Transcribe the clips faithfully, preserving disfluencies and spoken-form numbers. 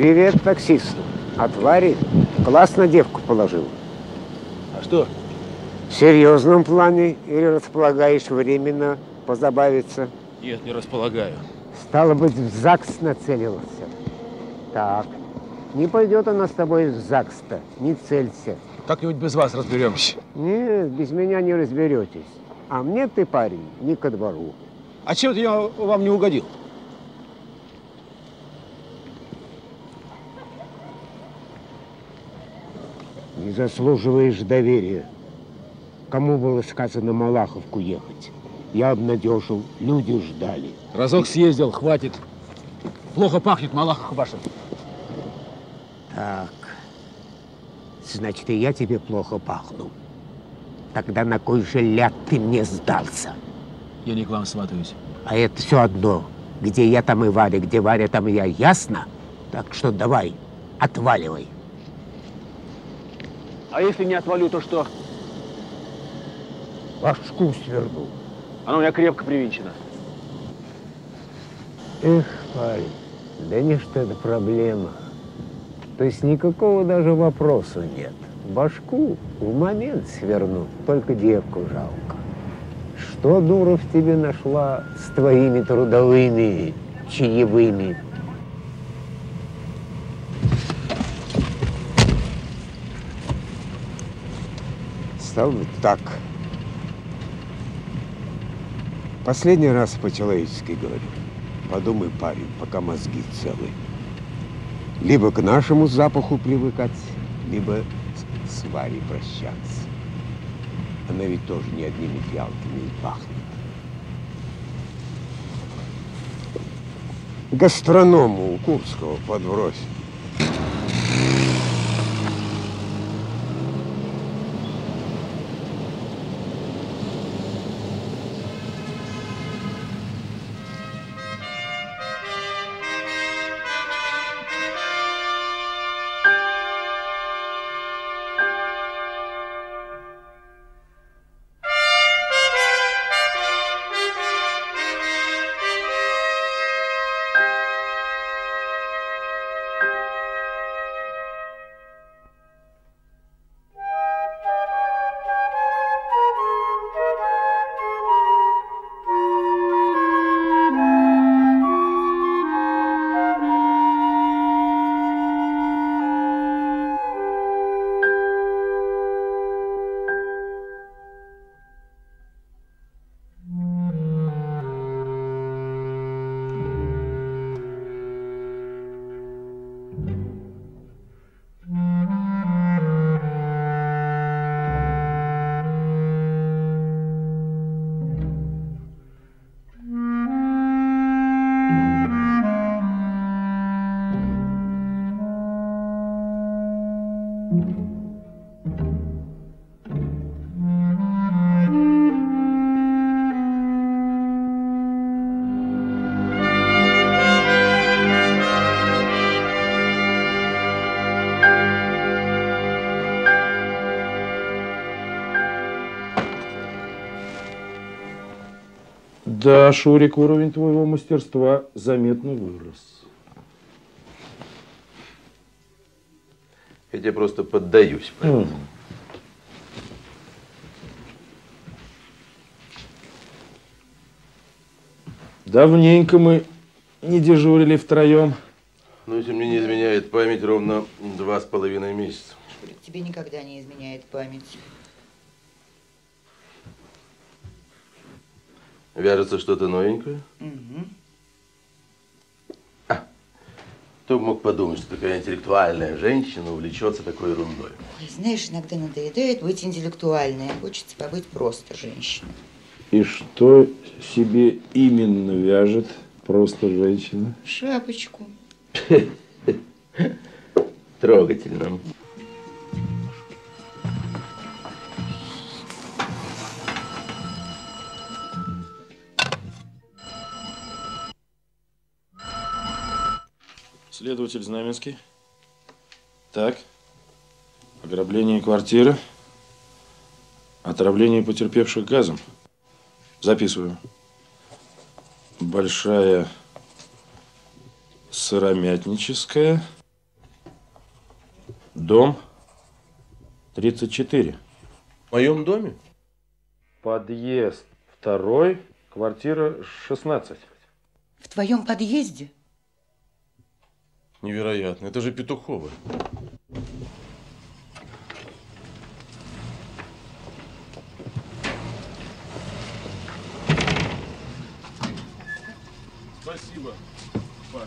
Привет таксисту. От Вари классно девку положил. А что? В серьезном плане или располагаешь временно позабавиться? Нет, не располагаю. Стало быть, в ЗАГС нацелился. Так, не пойдет она с тобой в ЗАГС-то, не целься. Как-нибудь без вас разберемся. Нет, без меня не разберетесь. А мне ты, парень, не ко двору. А чем-то я вам не угодил? Не заслуживаешь доверия. Кому было сказано Малаховку ехать? Я обнадежил, люди ждали. Разок съездил, хватит. Плохо пахнет Малахов ваша. Так, значит, и я тебе плохо пахну. Тогда на кой же ляд ты мне сдался? Я не к вам сватаюсь. А это все одно. Где я, там и Варя, где Варя, там и я. Ясно? Так что давай, отваливай. А если не отвалю, то что? Башку сверну. Она у меня крепко привинчена. Эх, парень, да не что это проблема. То есть никакого даже вопроса нет. Башку в момент сверну, только девку жалко. Что дура в тебе нашла с твоими трудовыми чаевыми? Стало быть так. Последний раз по-человечески говорю. Подумай, парень, пока мозги целы. Либо к нашему запаху привыкать, либо с, с Варей прощаться. Она ведь тоже не одними фиалками и пахнет. Гастроному у Курского подбрось. Да, Шурик, уровень твоего мастерства заметно вырос. Я тебе просто поддаюсь. Mm. Давненько мы не дежурили втроем. Ну, если мне не изменяет память, ровно два с половиной месяца. Шурик, тебе никогда не изменяет память. Вяжется что-то новенькое? Угу. А, кто бы мог подумать, что такая интеллектуальная женщина увлечется такой ерундой. Ой, знаешь, иногда надоедает быть интеллектуальной, а хочется побыть просто женщиной. И что себе именно вяжет просто женщина? Шапочку. Трогательно. Следователь Знаменский. Так. Ограбление квартиры. Отравление потерпевших газом. Записываю. Большая сыромятническая. Дом тридцать четыре. В моем доме? Подъезд второй, квартира шестнадцать. В твоем подъезде? Невероятно. Это же Петуховы. Спасибо, Паша.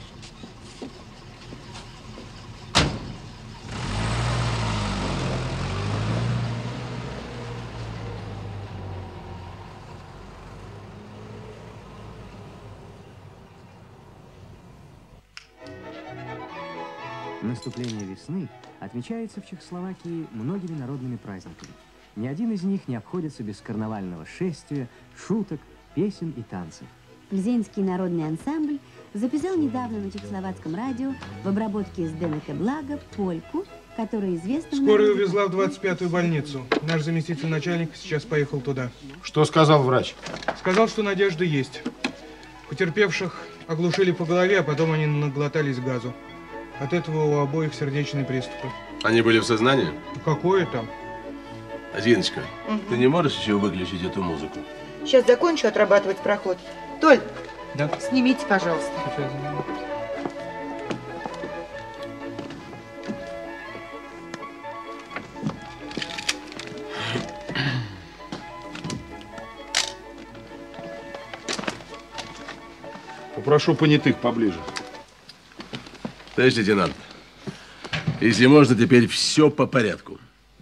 Наступление весны отмечается в Чехословакии многими народными праздниками. Ни один из них не обходится без карнавального шествия, шуток, песен и танцев. Плзенский народный ансамбль записал недавно на чехословацком радио в обработке с ДНК «Благо» польку, которая известна... Скорая увезла в двадцать пятую больницу. Наш заместитель начальника сейчас поехал туда. Что сказал врач? Сказал, что надежда есть. Потерпевших оглушили по голове, а потом они наглотались газу. От этого у обоих сердечные приступы. Они были в сознании? Какое там? Зиночка, угу. Ты не можешь еще выключить эту музыку? Сейчас закончу отрабатывать проход. Толь, да? Снимите, пожалуйста. Сейчас. Попрошу понятых поближе. Товарищ лейтенант, если можно, теперь все по порядку.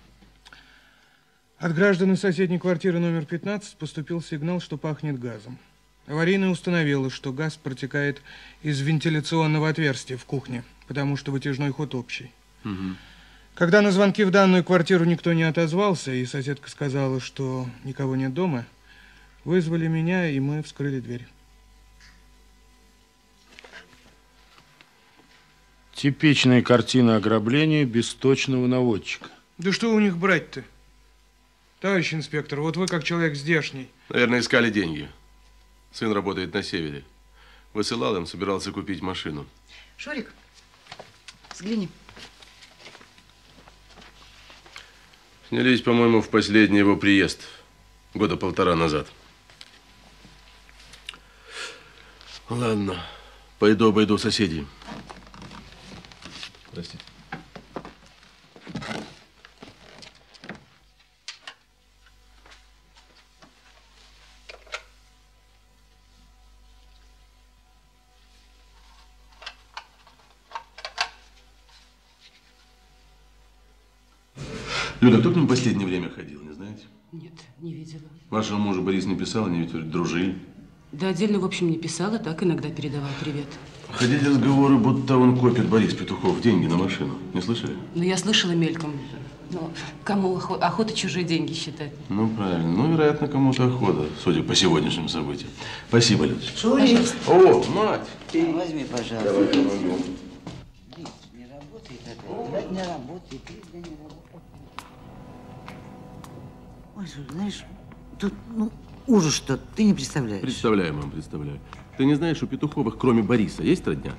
От граждан из соседней квартиры номер пятнадцать поступил сигнал, что пахнет газом. Аварийная установила, что газ протекает из вентиляционного отверстия в кухне, потому что вытяжной ход общий. Угу. Когда на звонки в данную квартиру никто не отозвался, и соседка сказала, что никого нет дома, вызвали меня, и мы вскрыли дверь. Типичная картина ограбления без точного наводчика. Да что у них брать-то? Товарищ инспектор, вот вы как человек здешний. Наверное, искали деньги. Сын работает на севере. Высылал им, собирался купить машину. Шурик, взгляни. Снялись, по-моему, в последний его приезд. Года полтора назад. Ладно, пойду обойду соседей. Прости. Люда, кто к ним в последнее время ходил, не знаете? Нет, не видела. Вашему мужу Борис не писал, они ведь дружили. Да, отдельно, в общем, не писала, так иногда передавал привет. Ходили разговоры, будто он копит, Борис Петухов, деньги на машину. Не слышали? Ну, я слышала мельком. Но кому охота, охота чужие деньги считать? Ну, правильно. Ну, вероятно, кому-то охота, судя по сегодняшним событиям. Спасибо, Людочка. Шурик. О, мать! Возьми, пожалуйста. Давай помогу. Не работает опять. Не работает, не работает. Ой, знаешь, тут, ну, ужас что, ты не представляешь. Представляю, мам, представляю. Ты не знаешь, у Петуховых, кроме Бориса, есть родня?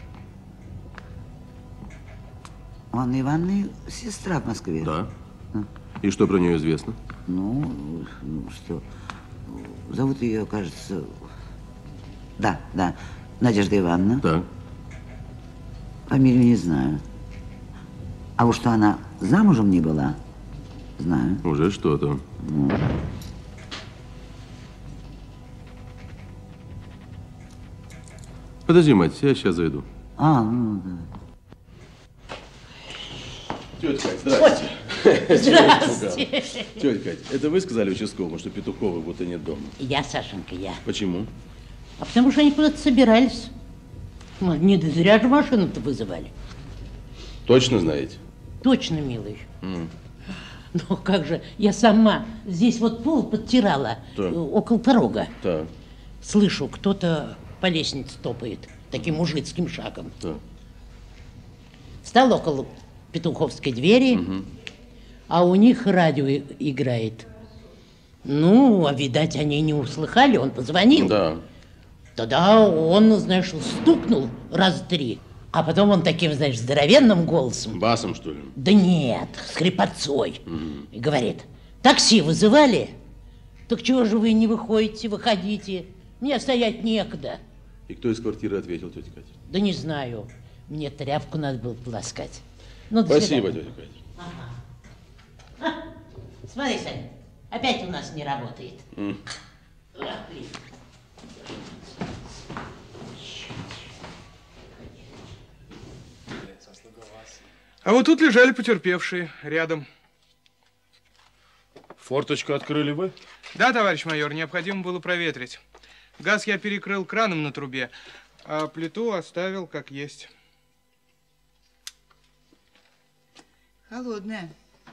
У Анны Ивановны сестра в Москве. Да. А? И что про нее известно? Ну, ну, что, зовут ее, кажется, да, да, Надежда Ивановна. Да. Фамилию не знаю. А вот что она замужем не была, знаю. Уже что-то. Ну. Подожди, мать, я сейчас зайду. А, ну, да. Тетя Кать, здрасте. Здравствуйте. Тетя Кать, это вы сказали участковому, что Петуховы будто нет дома? Я, Сашенька, я. Почему? А потому что они куда-то собирались. Ну, не зря же машину-то вызывали. Точно знаете? Точно, милый. Mm. Ну, как же, я сама здесь вот пол подтирала, да. около порога. Да. Слышу, кто-то по лестнице топает таким мужицким шагом. Да. Встал около Петуховской двери, угу. а у них радио играет. Ну, а видать, они не услыхали, он позвонил. Да. Тогда он, знаешь, стукнул раз три. А потом он таким, знаешь, здоровенным голосом. Басом, что ли? Да нет, с хрипотцой. Угу. И говорит, такси вызывали? Так чего же вы не выходите, выходите? Мне стоять некогда. И кто из квартиры ответил, тетя Катя? Да не знаю. Мне тряпку надо было полоскать. Ну, спасибо, тетя Катя. Ага. А, смотри, Саня, опять у нас не работает. Mm. А вот тут лежали потерпевшие, рядом. Форточку открыли вы? Да, товарищ майор, необходимо было проветрить. Газ я перекрыл краном на трубе, а плиту оставил как есть. Холодная.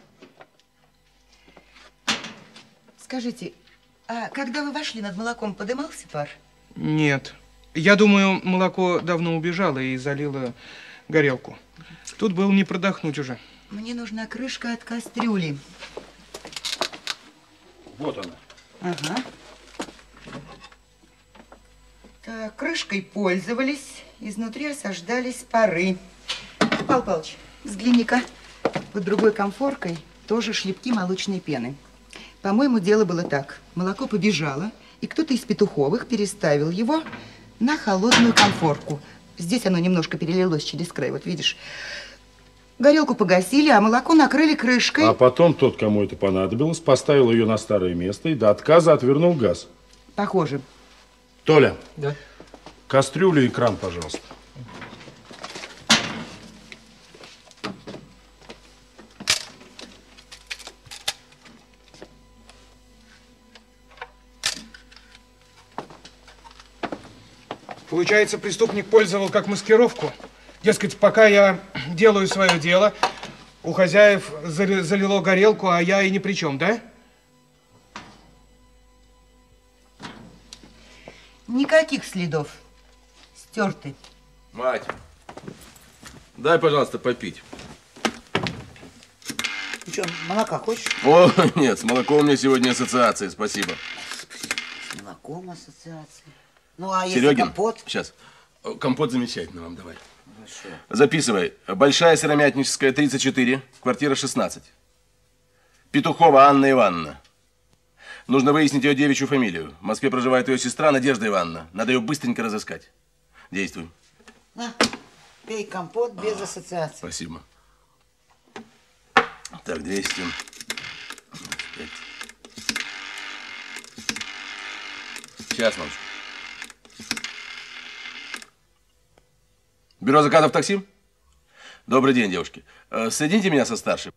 Скажите, а когда вы вошли, над молоком подымался пар? Нет. Я думаю, молоко давно убежало и залило горелку. Тут было не продохнуть уже. Мне нужна крышка от кастрюли. Вот она. Ага. Так, крышкой пользовались, изнутри осаждались пары. Павел Павлович, взгляни-ка. Под другой конфоркой тоже шлепки молочной пены. По-моему, дело было так. Молоко побежало, и кто-то из Петуховых переставил его на холодную конфорку. Здесь оно немножко перелилось через край, вот видишь. Горелку погасили, а молоко накрыли крышкой. А потом тот, кому это понадобилось, поставил ее на старое место и до отказа отвернул газ. Похоже. Толя. Да? Кастрюлю и кран, пожалуйста. Получается, преступник пользовал как маскировку. Дескать, пока я делаю свое дело, у хозяев залило горелку, а я и ни при чем, да? Никаких следов. Стерты. Мать, дай, пожалуйста, попить. Ты что, молока хочешь? О, нет, с молоком у меня сегодня ассоциация, спасибо. С молоком ассоциация. Ну, а Серегин, если компот? Сейчас. Компот замечательно вам, давай. Хорошо. Записывай. Большая Сыромятническая, тридцать четыре, квартира шестнадцать. Петухова Анна Ивановна. Нужно выяснить ее девичью фамилию. В Москве проживает ее сестра Надежда Ивановна. Надо ее быстренько разыскать. Действуй. На, пей компот без ассоциации. Спасибо. Так, двести. Сейчас, мамочка. Бюро заказов такси? Добрый день, девушки. Соедините меня со старшим.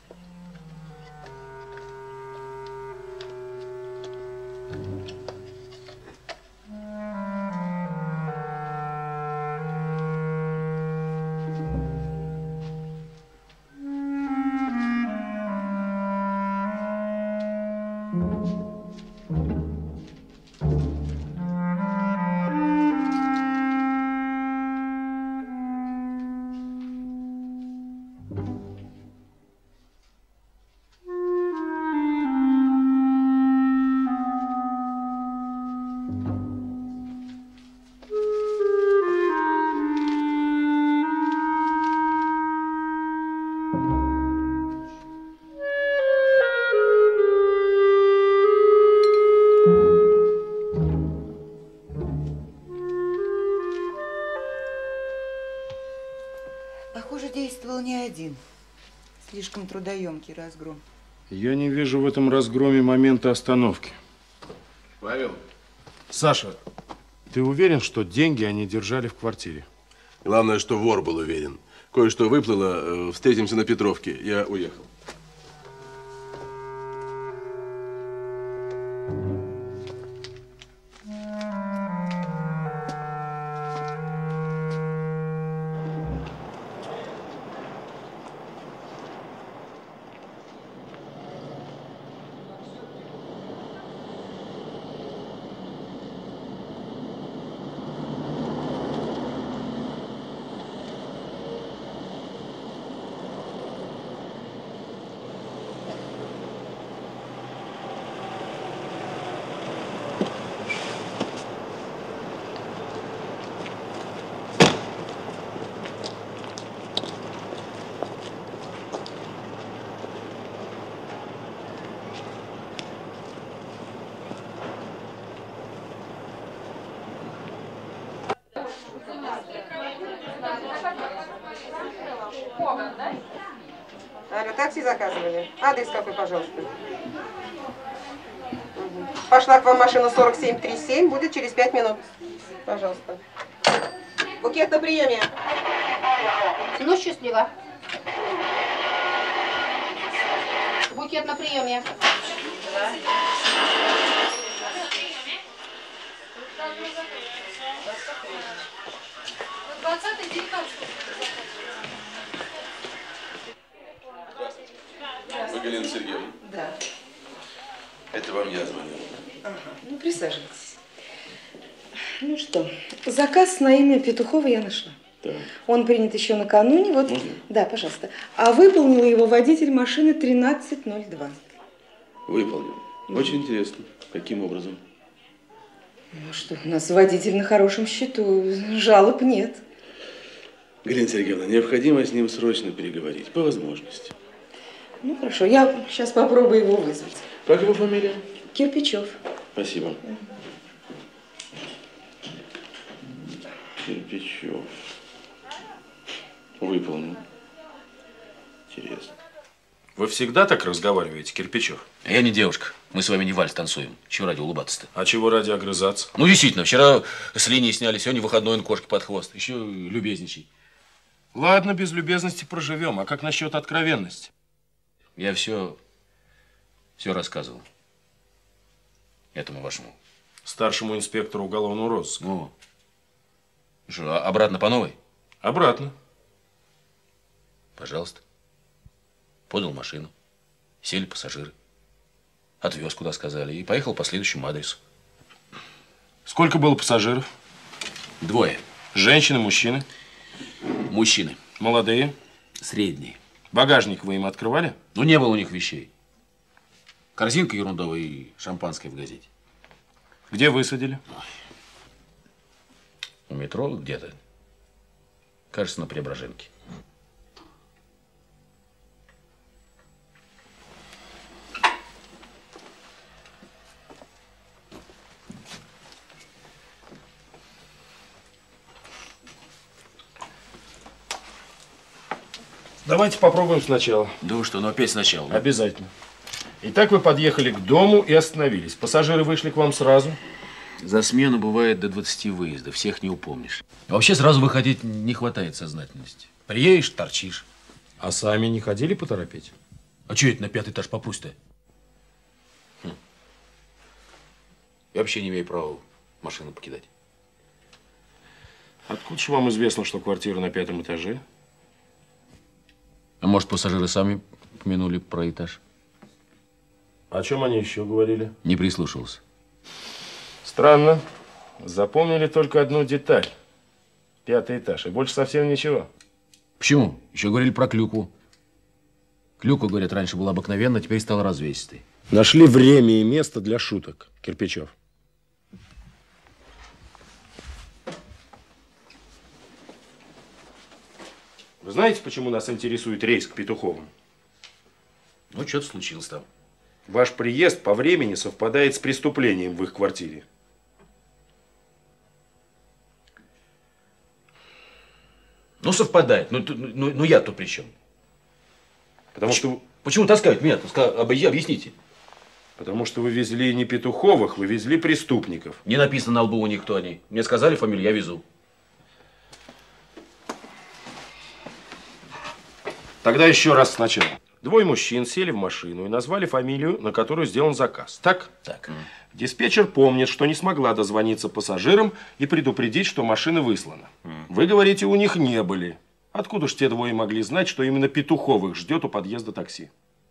Похоже, действовал не один. Слишком трудоемкий разгром. Я не вижу в этом разгроме момента остановки. Павел. Саша, ты уверен, что деньги они держали в квартире? Главное, что вор был уверен. Кое-что выплыло. Встретимся на Петровке. Я уехал. Алло, такси заказывали? Адрес какой, пожалуйста? Угу. Пошла к вам машина сорок семь тридцать семь, будет через пять минут. Пожалуйста. Букет на приеме. Ну, счастливо. Букет на приеме. двадцатый, девятнадцатый. Вы Галина Сергеевна? Да. Это вам я звонил. Ага, ну присаживайтесь. Ну что, заказ на имя Петухова я нашла. Так. Он принят еще накануне. Вот, можно? Да, пожалуйста. А выполнил его водитель машины тринадцать ноль два. Выполнил. Очень интересно. Каким образом? Ну что, у нас водитель на хорошем счету. Жалоб нет. Галина Сергеевна, необходимо с ним срочно переговорить, по возможности. Ну хорошо, я сейчас попробую его вызвать. Как его фамилия? Кирпичев. Спасибо. Кирпичев. Выполнил. Интересно. Вы всегда так разговариваете, Кирпичев? Я не девушка. Мы с вами не вальс танцуем. Чего ради улыбаться-то? А чего ради огрызаться? Ну, действительно, вчера с линии сняли, сегодня выходной, он кошки под хвост. Еще любезничай. Ладно, без любезности проживем. А как насчет откровенности? Я все, все рассказывал. Этому вашему. Старшему инспектору уголовного розыска. Ну. Что, а обратно по новой? Обратно. Пожалуйста. Подал машину. Сели пассажиры. Отвез, куда сказали. И поехал по следующему адресу. Сколько было пассажиров? Двое. Женщины, мужчины? Мужчины. Молодые? Средние. Багажник вы им открывали? Ну, не было у них вещей. Корзинка ерундовая и шампанское в газете. Где высадили? У метро где-то. Кажется, на Преображенке. Давайте попробуем сначала. Да вы что, ну опять сначала. Да? Обязательно. Итак, вы подъехали к дому и остановились. Пассажиры вышли к вам сразу? За смену бывает до двадцати выездов. Всех не упомнишь. А вообще сразу выходить не хватает сознательности. Приедешь, торчишь. А сами не ходили поторопить? А что это на пятый этаж попрусь-то? Хм. Я вообще не имею права машину покидать. Откуда же вам известно, что квартира на пятом этаже? А может, пассажиры сами упомянули про этаж? О чем они еще говорили? Не прислушивался. Странно. Запомнили только одну деталь. Пятый этаж. И больше совсем ничего. Почему? Еще говорили про клюкву. Клюква, говорят, раньше была обыкновенная, теперь стала развесистой. Нашли время и место для шуток, Кирпичев. Вы знаете, почему нас интересует рейс к Петуховым? Ну, что-то случилось там. Ваш приезд по времени совпадает с преступлением в их квартире. Ну, совпадает. Ну, ну, ну я тут при чем? Потому почему, что... Почему таскают меня? Объясните. Потому что вы везли не Петуховых, вы везли преступников. Не написано на лбу у них, кто они. Мне сказали фамилию, я везу. Тогда еще раз сначала. Двое мужчин сели в машину и назвали фамилию, на которую сделан заказ. Так? Так. Диспетчер помнит, что не смогла дозвониться пассажирам и предупредить, что машина выслана. Вы говорите, у них не были. Откуда ж те двое могли знать, что именно Петуховых ждет у подъезда такси?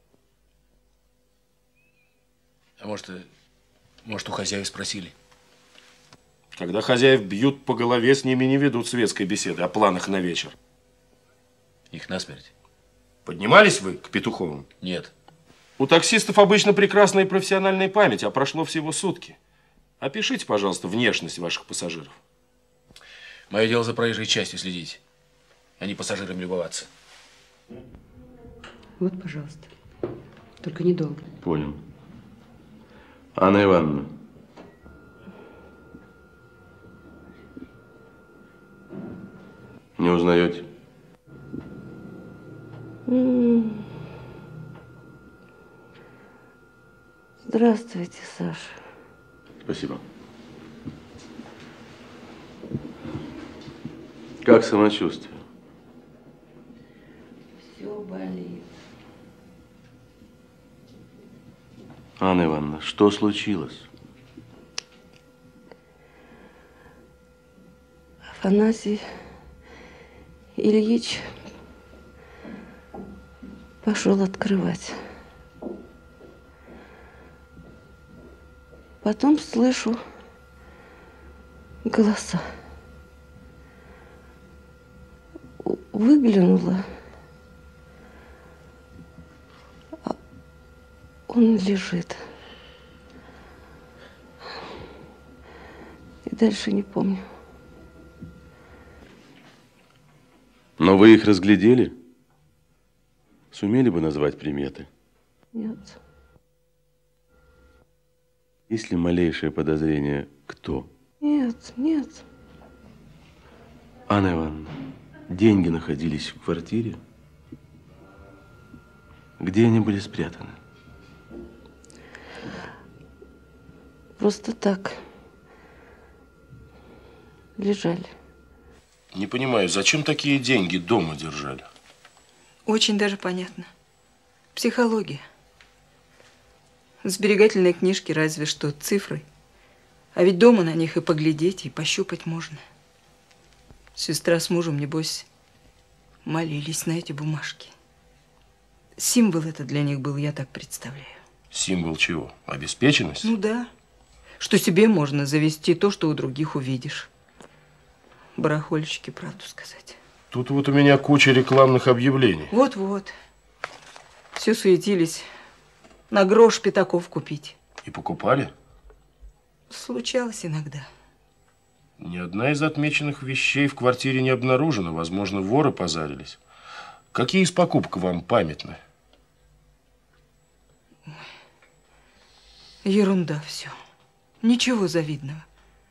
А может, может, у хозяев спросили? Когда хозяев бьют по голове, с ними не ведут светской беседы о планах на вечер. Их насмерть. Поднимались вы к Петуховым? Нет. У таксистов обычно прекрасная профессиональная память, а прошло всего сутки. Опишите, пожалуйста, внешность ваших пассажиров. Мое дело за проезжей частью следить, а не пассажирами любоваться. Вот, пожалуйста. Только недолго. Понял. Анна Ивановна. Не узнаете? Здравствуйте, Саша. Спасибо. Как самочувствие? Все болит. Анна Ивановна, что случилось? Афанасий Ильич пошел открывать. Потом слышу голоса. Выглянула, а он лежит. И дальше не помню. Но вы их разглядели? Сумели бы назвать приметы? Нет. Есть ли малейшее подозрение, кто? Нет, нет. Анна Ивановна, деньги находились в квартире? Где они были спрятаны? Просто так. Лежали. Не понимаю, зачем такие деньги дома держали? Очень даже понятно. Психология. В сберегательной книжке разве что цифры. А ведь дома на них и поглядеть, и пощупать можно. Сестра с мужем, небось, молились на эти бумажки. Символ это для них был, я так представляю. Символ чего? Обеспеченность? Ну да. Что себе можно завести то, что у других увидишь. Барахольщики, правду сказать. Тут вот у меня куча рекламных объявлений. Вот-вот. Все суетились. На грош пятаков купить. И покупали? Случалось иногда. Ни одна из отмеченных вещей в квартире не обнаружена. Возможно, воры позарились. Какие из покупок вам памятны? Ерунда все. Ничего завидного.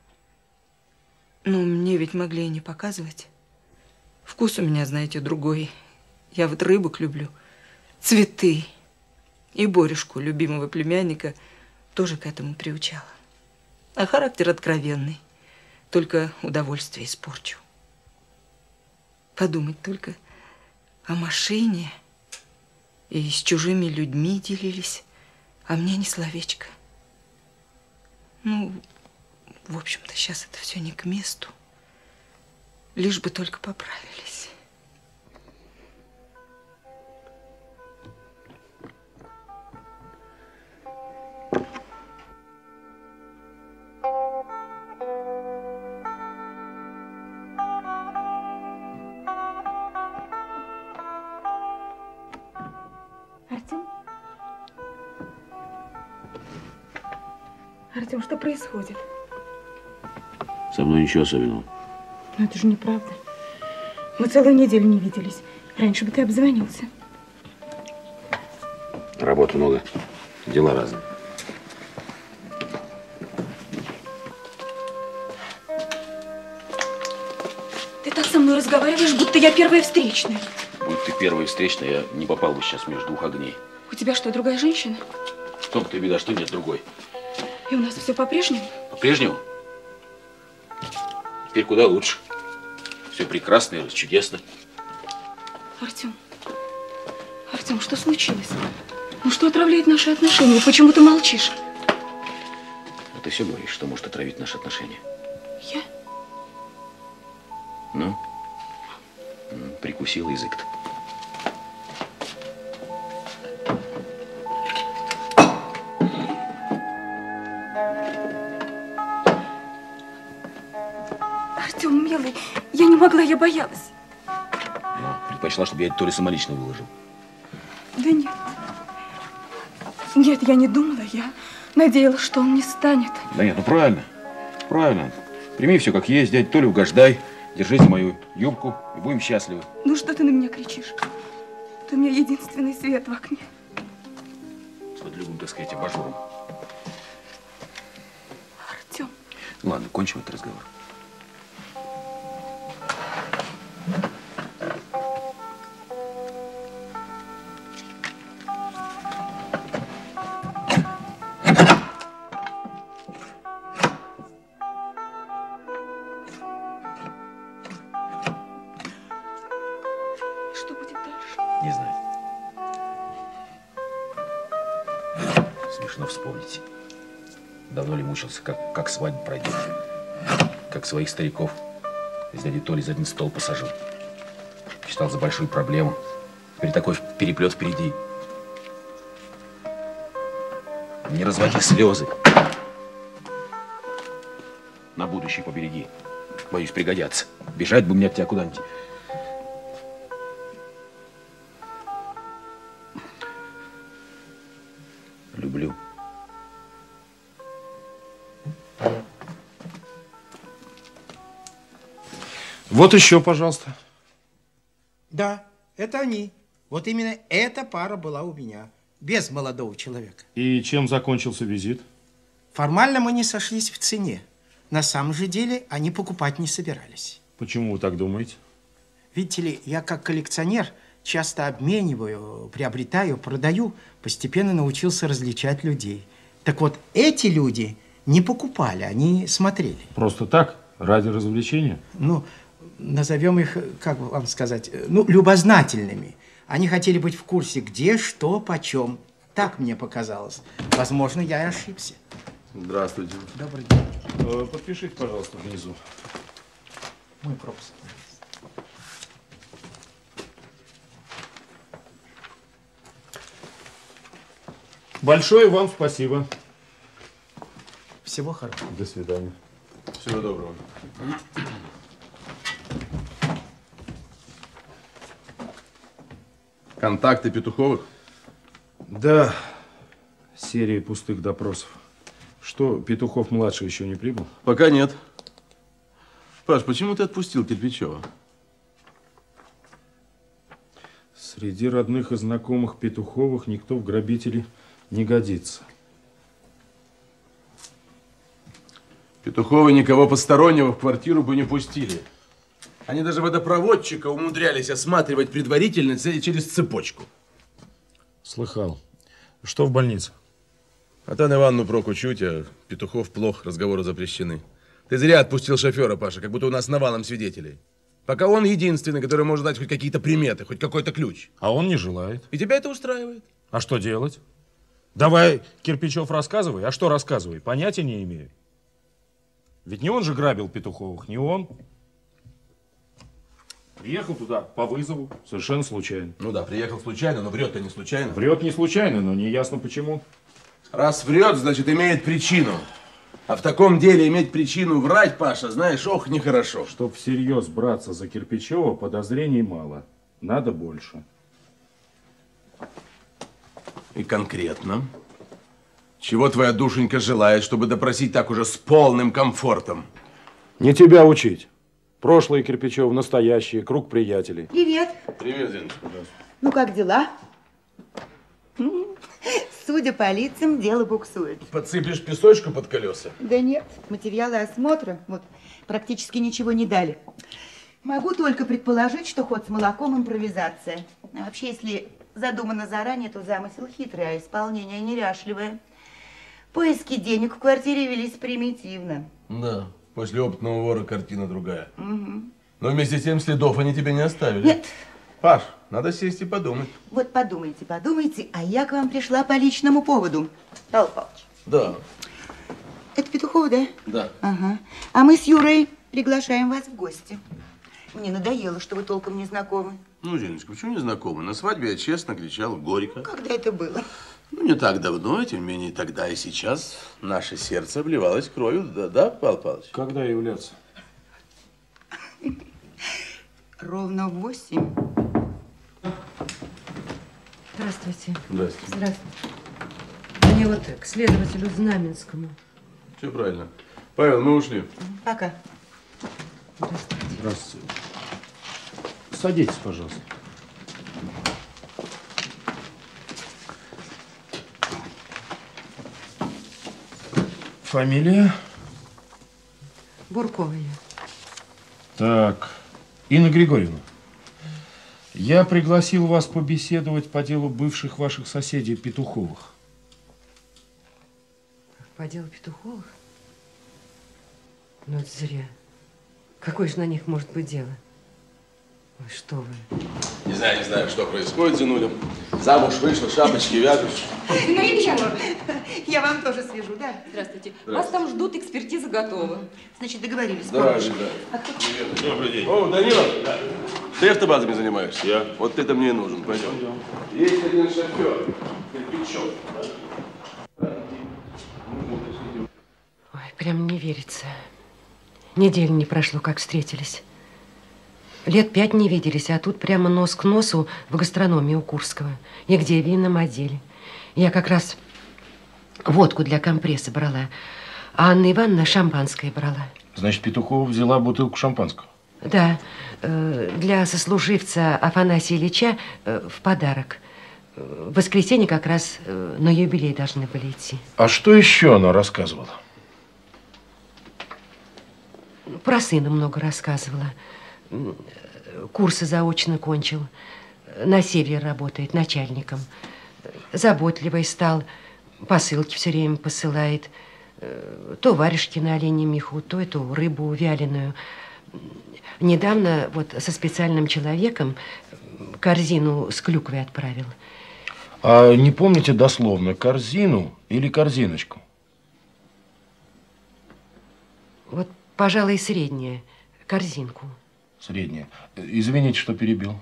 Но мне ведь могли и не показывать. Вкус у меня, знаете, другой. Я вот рыбок люблю. Цветы. И Борюшку, любимого племянника, тоже к этому приучала. А характер откровенный. Только удовольствие испорчу. Подумать только о машине. И с чужими людьми делились. А мне ни словечко. Ну, в общем-то, сейчас это все не к месту. Лишь бы только поправились. Артем? Артем, что происходит? Со мной ничего особенного. Ну, это же неправда. Мы целую неделю не виделись. Раньше бы ты обзвонился. Работы много, дела разные. Ты так со мной разговариваешь, будто я первая встречная. Будь ты первой встречной, я не попал бы сейчас между двух огней. У тебя что, другая женщина? В том-то и беда, что нет другой. И у нас все по-прежнему? По-прежнему? Теперь куда лучше. Все прекрасно и чудесно. Артем, Артем, что случилось? Ну что отравляет наши отношения? Почему ты молчишь? А ты все говоришь, что может отравить наши отношения. Я? Ну? Прикусил язык-то. Артем, милый, я не могла, я боялась. Ну, предпочла, чтобы я это то ли самолично выложил. Да нет. Нет, я не думала, я надеялась, что он не станет. Да нет, ну правильно, правильно. Прими все как есть, дядь Толя, угождай. Держись за мою юбку и будем счастливы. Ну что ты на меня кричишь? Ты у меня единственный свет в окне. С вот любым, так сказать, абажуром. Артем. Ладно, кончим этот разговор. разрешено вспомнить. Давно ли мучился, как, как свадьба пройдет. Как своих стариков с дядей Толей за один стол посажил. Считал за большую проблему. Теперь такой переплет впереди. Не разводи слезы. На будущее побереги. Боюсь, пригодятся. Бежать бы мне от тебя куда-нибудь. Люблю. Вот еще, пожалуйста. Да, это они. Вот именно эта пара была у меня. Без молодого человека. И чем закончился визит? Формально мы не сошлись в цене. На самом же деле они покупать не собирались. Почему вы так думаете? Видите ли, я как коллекционер часто обмениваю, приобретаю, продаю. Постепенно научился различать людей. Так вот, эти люди не покупали, они смотрели. Просто так? Ради развлечения? Ну, назовем их, как вам сказать, ну, любознательными. Они хотели быть в курсе, где, что, почем. Так мне показалось. Возможно, я и ошибся. Здравствуйте. Добрый день. Э, подпишите, пожалуйста, внизу. Мой пропуск. Большое вам спасибо. Всего хорошего. До свидания. Всего доброго. Контакты Петуховых? Да, серия пустых допросов. Что, Петухов-младший еще не прибыл? Пока нет. Паш, почему ты отпустил Кирпичева? Среди родных и знакомых Петуховых никто в грабители не годится. Петуховы никого постороннего в квартиру бы не пустили. Они даже водопроводчика умудрялись осматривать предварительно через цепочку. Слыхал. Что в больнице? А Татьяну Ивановну проку чуть, а Петухов плох, разговоры запрещены. Ты зря отпустил шофера, Паша, как будто у нас навалом свидетелей. Пока он единственный, который может дать хоть какие-то приметы, хоть какой-то ключ. А он не желает. И тебя это устраивает? А что делать? Давай, Кирпичев, рассказывай. А что рассказывай? Понятия не имею. Ведь не он же грабил Петуховых, не он. Приехал туда по вызову, совершенно случайно. Ну да, приехал случайно, но врет-то не случайно. Врет не случайно, но не ясно почему. Раз врет, значит, имеет причину. А в таком деле иметь причину врать, Паша, знаешь, ох, нехорошо. Чтоб всерьез браться за Кирпичева, подозрений мало. Надо больше. И конкретно? Чего твоя душенька желает, чтобы допросить так уже с полным комфортом? Не тебя учить. Прошлые Кирпичев, настоящие, круг приятелей. Привет. Привет, Зиночка. Ну, как дела? Судя по лицам, дело буксует. Подсыпешь песочку под колеса? Да нет, материалы осмотра вот практически ничего не дали. Могу только предположить, что ход с молоком импровизация. А вообще, если задумано заранее, то замысел хитрый, а исполнение неряшливое. Поиски денег в квартире велись примитивно. Да, после опытного вора картина другая. Угу. Но вместе с тем следов они тебе не оставили. Нет. Паш, надо сесть и подумать. Вот подумайте, подумайте, а я к вам пришла по личному поводу. Павел Павлович. Да. Это Петухов, да? Да. Ага. А мы с Юрой приглашаем вас в гости. Мне надоело, что вы толком не знакомы. Ну, Зиночка, почему не знакомы? На свадьбе я честно кричал горько. Когда это было? Ну, не так давно, тем не менее, тогда и сейчас наше сердце обливалось кровью. Да, да, Павел Павлович? Когда являться? Ровно в восемь. Здравствуйте. Здравствуйте. Здравствуйте. Мне вот к следователю Знаменскому. Все правильно. Павел, мы ушли. Пока. Здравствуйте. Здравствуйте. Садитесь, пожалуйста. Фамилия? Бурковая. Так, Инна Григорьевна, я пригласил вас побеседовать по делу бывших ваших соседей Петуховых. По делу Петуховых? Ну, это зря. Какое же на них может быть дело? Ой, что вы. Не знаю, не знаю, что происходит с Зинулем. Замуж вышла, шапочки вяжешь. Ну ничего, я вам тоже свяжу, да? Здравствуйте. Вас там ждут, экспертиза готова. Значит, договорились. Да, помнишь? да. Добрый день. О, Данила, ты автобазами занимаешься? Я. Вот ты-то мне и нужен, пойдем. Есть один шофер, кирпичок. Ой, прям не верится. Недели не прошло, как встретились. Лет пять не виделись, а тут прямо нос к носу в гастрономии у Курского. И где в винном отделе. Я как раз водку для компресса брала, а Анна Ивановна шампанское брала. Значит, Петухова взяла бутылку шампанского? Да, э, для сослуживца Афанасия Ильича э, в подарок. В воскресенье как раз э, на юбилей должны были идти. А что еще она рассказывала? Про сына много рассказывала. Курсы заочно кончил. На севере работает начальником. Заботливый стал. Посылки все время посылает. То варежки на оленьем меху, то эту рыбу вяленую. Недавно вот со специальным человеком корзину с клюквой отправил. А не помните дословно, корзину или корзиночку? Вот, пожалуй, средняя. Корзинку. Средняя. Извините, что перебил.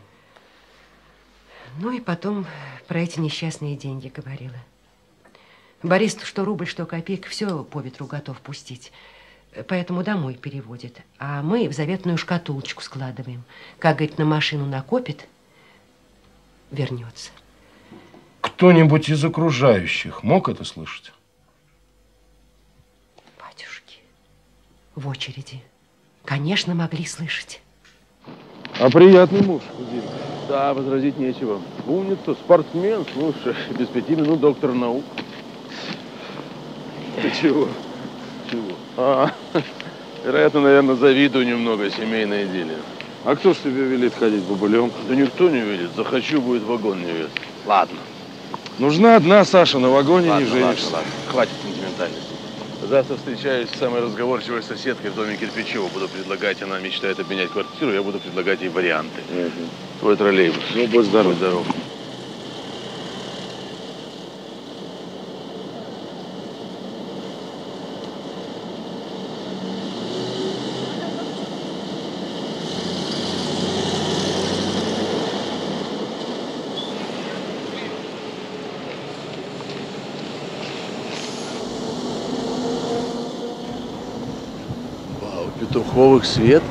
Ну и потом про эти несчастные деньги говорила. Борис, что рубль, что копейка, все по ветру готов пустить. Поэтому домой переводит. А мы в заветную шкатулочку складываем. Как, говорит, на машину накопит, вернется. Кто-нибудь из окружающих мог это слышать? Батюшки, в очереди. Конечно, могли слышать. А приятный муж, кузина. Да, возразить нечего. Умница, спортсмен, слушай, без пяти минут доктор наук. Ты чего? Чего? А, вероятно, наверное, завидую немного семейной идиллии. А кто ж тебе велит ходить бобылем? Да никто не велит. Захочу, будет вагон невест. Ладно. Нужна одна, Саша, на вагоне ладно, не женишься. Ладно, ладно. Хватит сентиментальности. Завтра встречаюсь с самой разговорчивой соседкой в доме Кирпичева. Буду предлагать, она мечтает обменять квартиру, я буду предлагать ей варианты. Угу. Твой троллейбус. Ну, будь здоров. Будь здоров. Петуховых свет?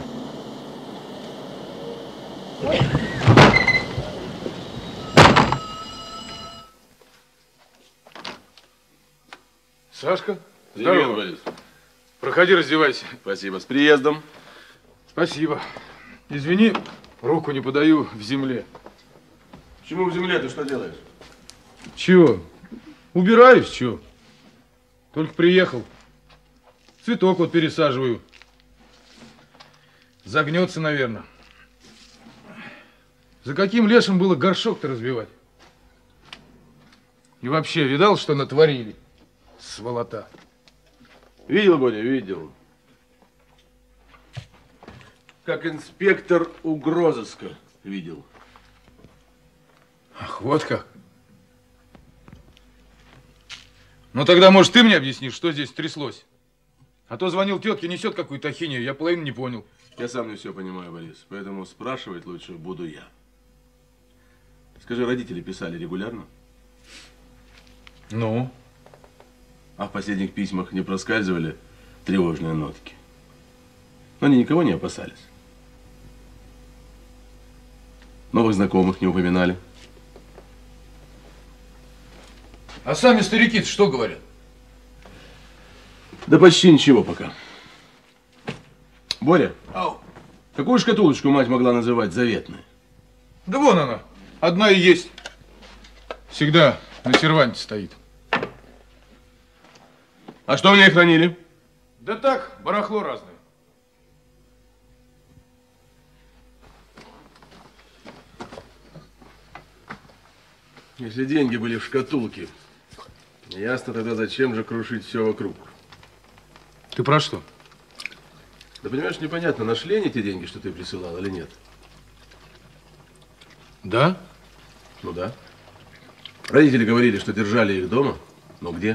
Сашка, здорово. Здорово, Борис. Проходи, раздевайся. Спасибо. С приездом. Спасибо. Извини, руку не подаю в земле. Почему в земле? Ты что делаешь? Чего? Убираюсь, чего? Только приехал. Цветок вот пересаживаю. Загнется, наверное. За каким лешим было горшок-то разбивать? И вообще, видал, что натворили? Сволота. Видел, Боня, видел. Как инспектор угрозыска видел. Ах, вот как. Ну тогда, может, ты мне объяснишь, что здесь тряслось? А то звонил тетке, несет какую-то ахинею, я половину не понял. Я сам не все понимаю, Борис, поэтому спрашивать лучше буду я. Скажи, родители писали регулярно? Ну? А в последних письмах не проскальзывали тревожные нотки? Но они никого не опасались. Новых знакомых не упоминали. А сами старики-то что говорят? Да почти ничего пока. Боря, Ау. Какую шкатулочку мать могла называть заветной? Да вон она, одна и есть. Всегда на серванте стоит. А что в ней хранили? Да так, барахло разное. Если деньги были в шкатулке, ясно тогда, зачем же крушить все вокруг. Ты про что? Да понимаешь, непонятно, нашли они те деньги, что ты присылал, или нет? Да? Ну да. Родители говорили, что держали их дома. Но где?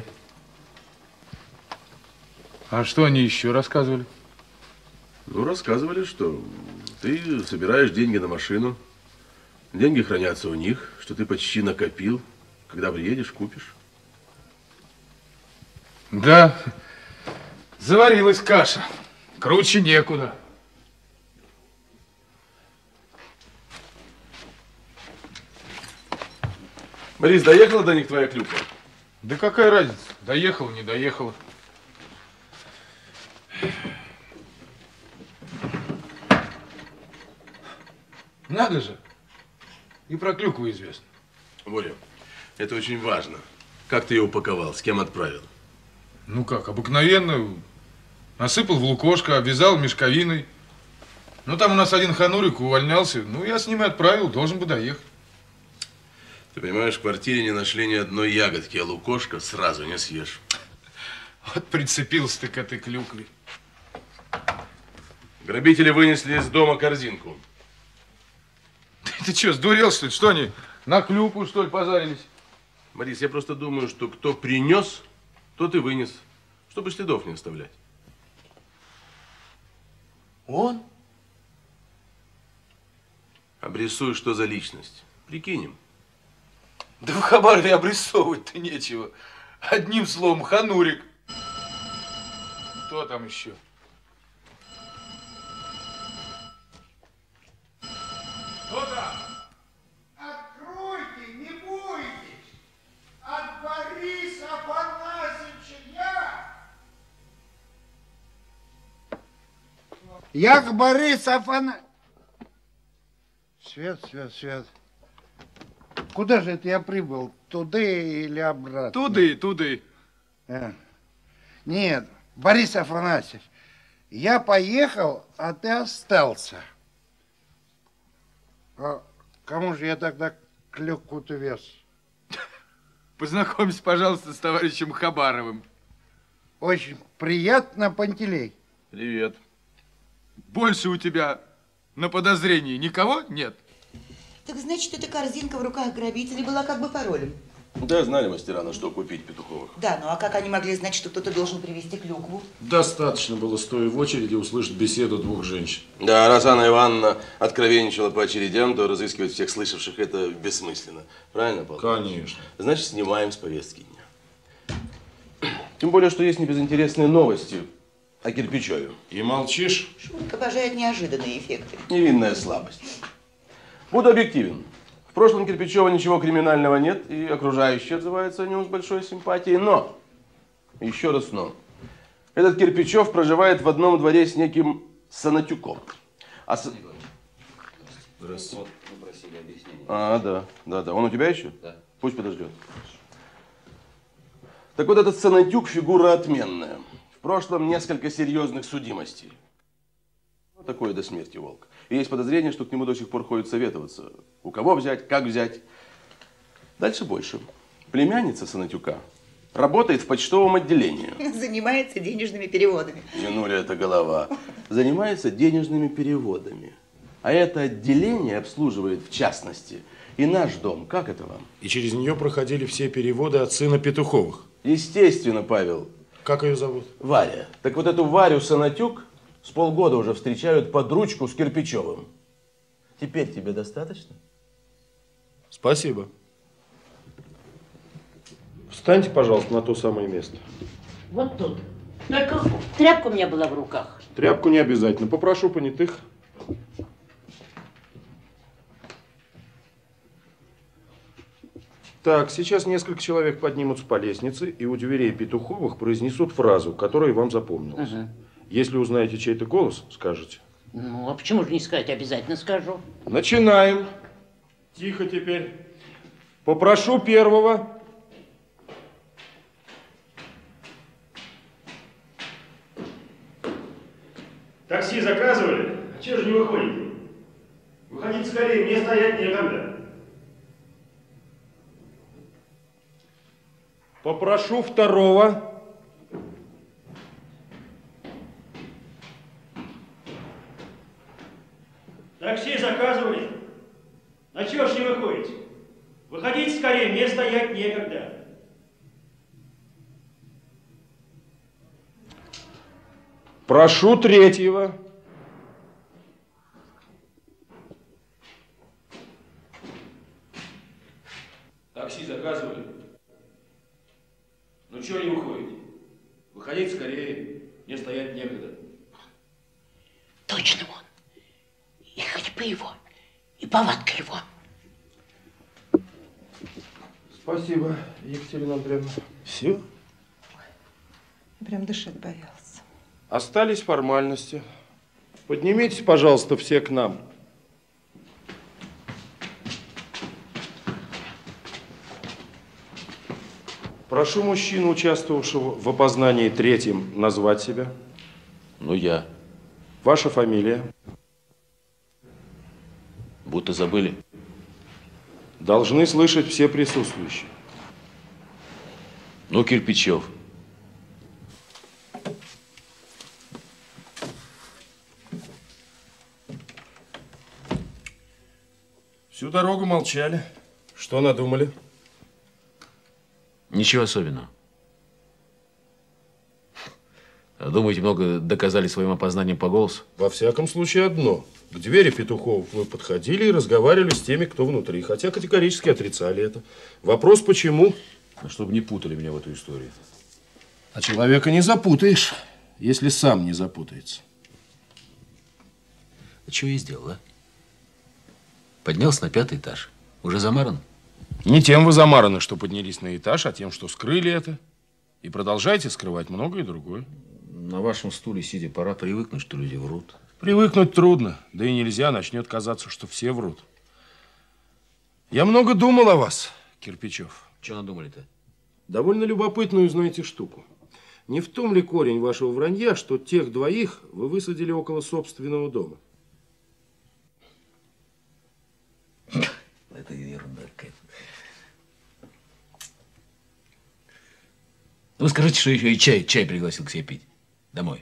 А что они еще рассказывали? Ну, рассказывали, что ты собираешь деньги на машину, деньги хранятся у них, что ты почти накопил, когда приедешь, купишь. Да, заварилась каша, круче некуда. Борис, доехала до них твоя клюква? Да какая разница, доехала, не доехала. Надо же, и про клюкву известно. Боря, это очень важно. Как ты ее упаковал, с кем отправил? Ну как, обыкновенно. Насыпал в лукошко, обвязал мешковиной. Ну там у нас один ханурик увольнялся. Ну я с ним и отправил, должен бы доехать. Ты понимаешь, в квартире не нашли ни одной ягодки, а лукошко сразу не съешь. Вот прицепился ты к этой клюкве. Грабители вынесли из дома корзинку. Ты что, сдурел, что ли? Что они, на клюкву, что ли, позарились? Борис, я просто думаю, что кто принес, тот и вынес, чтобы следов не оставлять. Он? Обрисуй, что за личность. Прикинем. Да в Хабарове обрисовывать-то нечего. Одним словом, ханурик. Кто там еще? Кто там? Откройте, не бойтесь. От Бориса Афанасьевича я. Я к Борису Афанасьевичу. Свет, свет, свет. Куда же это я прибыл? Туды или обратно? Туды, туды. А. Нет, Борис Афанасьевич, я поехал, а ты остался. А кому же я тогда клюкву-то вез? Познакомься, пожалуйста, с товарищем Хабаровым. Очень приятно, Пантелей. Привет. Больше у тебя на подозрении никого нет? Так значит, эта корзинка в руках грабителей была как бы паролем. Да, знали мастера, на что купить Петуховых. Да, ну а как они могли знать, что кто-то должен привезти клюкву? Достаточно было, стоя в очереди, услышать беседу двух женщин. Да, раз Анна Ивановна откровенничала по очередям, то разыскивать всех слышавших это бессмысленно. Правильно, Павел? Конечно. Значит, снимаем с повестки дня. Тем более, что есть небезынтересные новости о Кирпичеве. И молчишь? Шурик обожает неожиданные эффекты. Невинная слабость. Буду объективен. В прошлом Кирпичева ничего криминального нет, и окружающие отзываются о нем с большой симпатией. Но, еще раз но, этот Кирпичев проживает в одном дворе с неким Санатюком. А с... Здравствуйте. А, да, да, да. Он у тебя еще? Да. Пусть подождет. Так вот, этот Санатюк фигура отменная. В прошлом несколько серьезных судимостей. Ну, такое до смерти волк. И есть подозрение, что к нему до сих пор ходят советоваться. У кого взять, как взять. Дальше больше. Племянница Санатюка работает в почтовом отделении. Занимается денежными переводами. Януля, это голова. Занимается денежными переводами. А это отделение обслуживает, в частности, и наш дом. Как это вам? И через нее проходили все переводы от сына Петуховых. Естественно, Павел. Как ее зовут? Варя. Так вот эту Варю Санатюк с полгода уже встречают под ручку с Кирпичевым. Теперь тебе достаточно? Спасибо. Встаньте, пожалуйста, на то самое место. Вот тут. Только тряпка у меня была в руках. Тряпку не обязательно. Попрошу понятых. Так, сейчас несколько человек поднимутся по лестнице и у дверей Петуховых произнесут фразу, которая вам запомнилась. Ага. Если узнаете чей-то голос, скажете. Ну, а почему же не сказать? Обязательно скажу. Начинаем. Тихо теперь. Попрошу первого. Такси заказывали? А чего же не выходите? Выходите скорее, мне стоять некогда. Попрошу второго. Такси заказывали? А чего ж не выходите? Выходите скорее, мне стоять некогда. Прошу третьего. Такси заказывали? Ну чего не выходите? Выходите скорее, мне стоять некогда. Точно он. И ходьба его, и повадка его. Спасибо, Екатерина Андреевна. Все? Прям дышать боялся. Остались формальности. Поднимитесь, пожалуйста, все к нам. Прошу мужчину, участвовавшего в опознании третьим, назвать себя. Ну, я. Ваша фамилия? Будто забыли. Должны слышать все присутствующие. Ну, Кирпичев. Всю дорогу молчали. Что надумали? Ничего особенного. Думаете, много доказали своим опознанием по голосу? Во всяком случае, одно. К двери Петуховых вы подходили и разговаривали с теми, кто внутри, хотя категорически отрицали это. Вопрос почему? Чтобы не путали меня в эту историю. А человека не запутаешь, если сам не запутается. А что я сделал, а? Поднялся на пятый этаж. Уже замаран? Не тем вы замараны, что поднялись на этаж, а тем, что скрыли это. И продолжаете скрывать многое другое. На вашем стуле сидя, пора привыкнуть, что люди врут. Привыкнуть трудно, да и нельзя, начнет казаться, что все врут. Я много думал о вас, Кирпичев. Что надумали-то? Довольно любопытную, знаете, штуку. Не в том ли корень вашего вранья, что тех двоих вы высадили около собственного дома? Это ерунда какая-то. Ну, скажите, что еще и чай, чай пригласил к себе пить. Домой.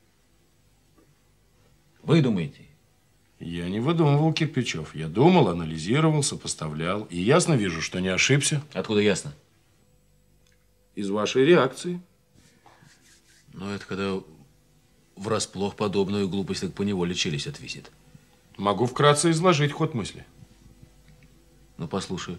Вы думаете? Я не выдумывал, Кирпичев. Я думал, анализировал, сопоставлял. И ясно вижу, что не ошибся. Откуда ясно? Из вашей реакции. Ну, это когда врасплох подобную глупость, так поневоле челюсть отвисит. Могу вкратце изложить ход мысли. Ну, послушаю.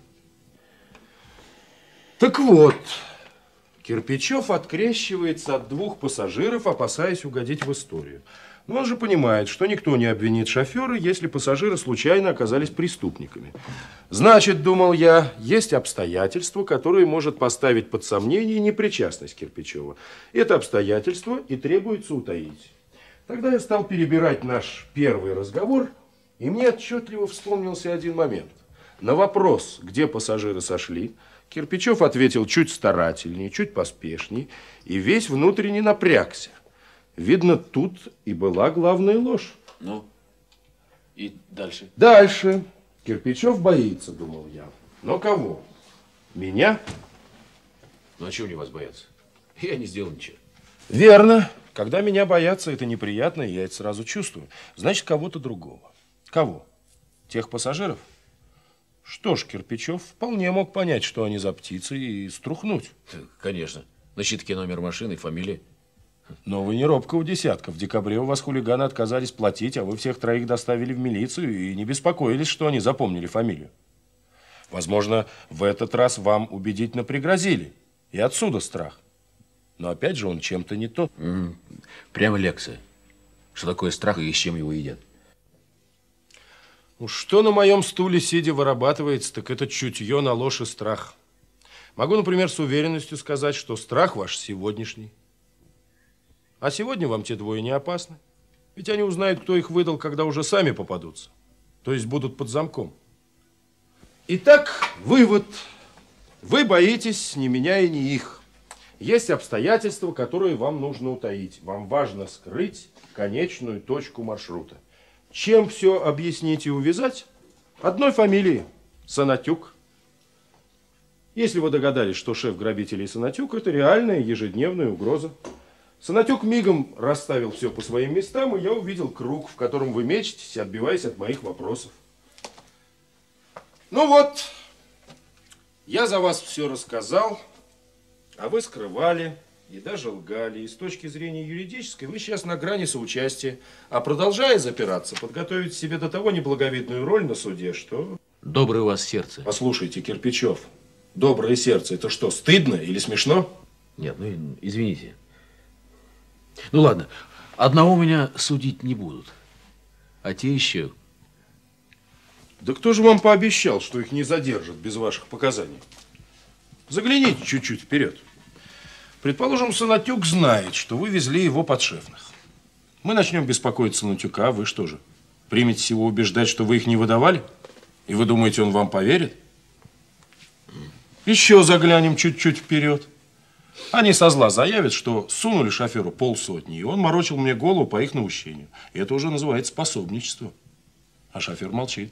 Так вот, Кирпичев открещивается от двух пассажиров, опасаясь угодить в историю. Но он же понимает, что никто не обвинит шофера, если пассажиры случайно оказались преступниками. Значит, думал я, есть обстоятельства, которые может поставить под сомнение непричастность Кирпичева. Это обстоятельство и требуется утаить. Тогда я стал перебирать наш первый разговор, и мне отчетливо вспомнился один момент. На вопрос, где пассажиры сошли, Кирпичев ответил чуть старательнее, чуть поспешнее, и весь внутренне напрягся. Видно, тут и была главная ложь. Ну, и дальше? Дальше. Кирпичев боится, думал я. Но кого? Меня? Ну, а чего мне вас бояться? Я не сделал ничего. Верно. Когда меня боятся, это неприятно, и я это сразу чувствую. Значит, кого-то другого. Кого? Тех пассажиров? Что ж, Кирпичев вполне мог понять, что они за птицы, и струхнуть. Конечно. На щитке номер машины, фамилия. Но вы не робкого десятка. В декабре у вас хулиганы отказались платить, а вы всех троих доставили в милицию и не беспокоились, что они запомнили фамилию. Возможно, в этот раз вам убедительно пригрозили. И отсюда страх. Но опять же он чем-то не тот. Mm, прямо лекция. Что такое страх и с чем его едят? Ну, что на моем стуле сидя вырабатывается, так это чутье на ложь и страх. Могу, например, с уверенностью сказать, что страх ваш сегодняшний. А сегодня вам те двое не опасны. Ведь они узнают, кто их выдал, когда уже сами попадутся. То есть будут под замком. Итак, вывод. Вы боитесь ни меня и ни их. Есть обстоятельства, которые вам нужно утаить. Вам важно скрыть конечную точку маршрута. Чем все объяснить и увязать? Одной фамилии. Санатюк. Если вы догадались, что шеф грабителей Санатюк, это реальная ежедневная угроза. Санатюк мигом расставил все по своим местам, и я увидел круг, в котором вы мечетесь, отбиваясь от моих вопросов. Ну вот, я за вас все рассказал, а вы скрывали и даже лгали. И с точки зрения юридической вы сейчас на грани соучастия. А продолжая запираться, подготовить себе до того неблаговидную роль на суде, что... Доброе у вас сердце. Послушайте, Кирпичев, доброе сердце, это что, стыдно или смешно? Нет, ну извините. Ну ладно, одного меня судить не будут, а те еще... Да кто же вам пообещал, что их не задержат без ваших показаний? Загляните чуть-чуть вперед. Предположим, Санатюк знает, что вы везли его подшефных. Мы начнем беспокоить Санатюка, а вы что же? Приметесь его убеждать, что вы их не выдавали? И вы думаете, он вам поверит? Еще заглянем чуть-чуть вперед. Они со зла заявят, что сунули шоферу полсотни, и он морочил мне голову по их наущению. И это уже называется пособничество. А шофер молчит.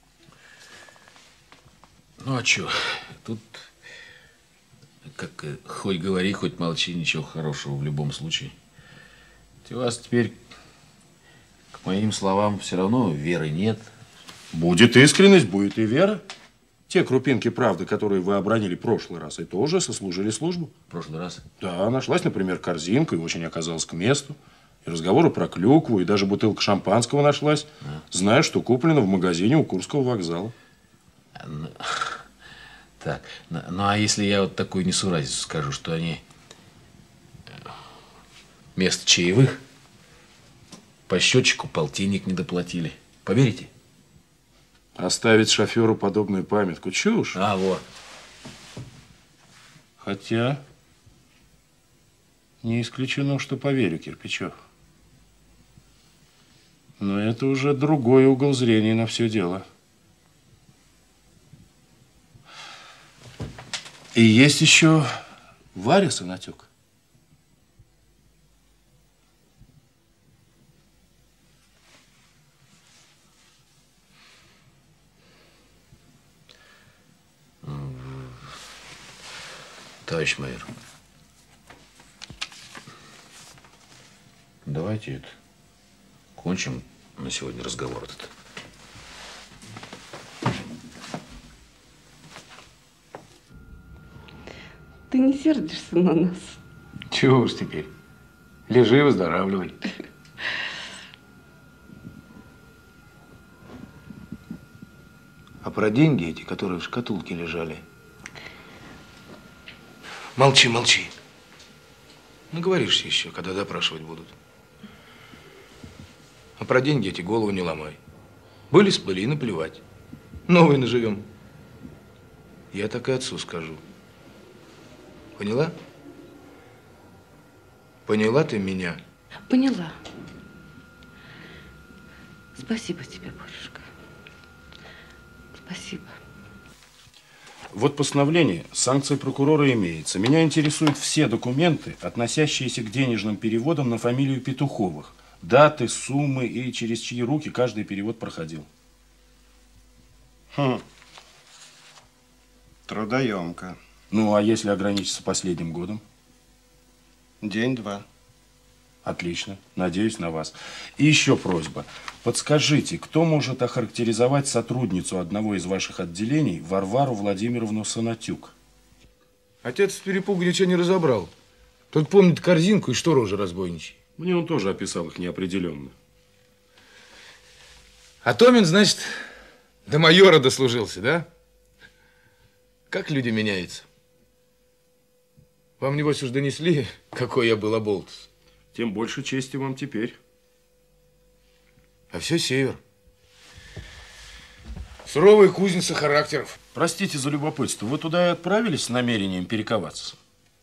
Ну а что, тут, как хоть говори, хоть молчи, ничего хорошего в любом случае. У вас теперь, к моим словам, все равно веры нет. Будет искренность, будет и вера. Те крупинки правды, которые вы обронили в прошлый раз, и тоже сослужили службу. В прошлый раз? Да, нашлась, например, корзинка, и очень оказалась к месту. И разговоры про клюкву, и даже бутылка шампанского нашлась. А. Знаю, что куплено в магазине у Курского вокзала. Ну, так, ну, ну а если я вот такую несуразицу скажу, что они вместо чаевых по счетчику полтинник не доплатили, поверите? Оставить шоферу подобную памятку — чушь. А, вот. Хотя не исключено, что поверю, Кирпичев. Но это уже другой угол зрения на все дело. И есть еще Варя Санатюк. Товарищ майор, давайте это кончим на сегодня разговор этот. Ты не сердишься на нас? Чего уж теперь. Лежи, выздоравливай. А про деньги эти, которые в шкатулке лежали? Молчи, молчи. Наговоришься еще, когда допрашивать будут. А про деньги эти голову не ломай. Были, сплыли, и наплевать. Новые наживем. Я так и отцу скажу. Поняла? Поняла ты меня? Поняла. Спасибо тебе, Борюшка. Спасибо. Вот постановление, санкция прокурора имеется. Меня интересуют все документы, относящиеся к денежным переводам на фамилию Петуховых. Даты, суммы и через чьи руки каждый перевод проходил. Хм. Трудоемко. Ну, а если ограничиться последним годом? День-два. Отлично. Надеюсь на вас. И еще просьба. Подскажите, кто может охарактеризовать сотрудницу одного из ваших отделений, Варвару Владимировну Санатюк? Отец с перепугу ничего не разобрал. Тот помнит корзинку и что рожа разбойничьи. Мне он тоже описал их неопределенно. А Томин, значит, до майора дослужился, да? Как люди меняются? Вам, небось, уж донесли, какой я был оболтус? Тем больше чести вам теперь. А все север. Суровая кузница характеров. Простите за любопытство, вы туда и отправились с намерением перековаться?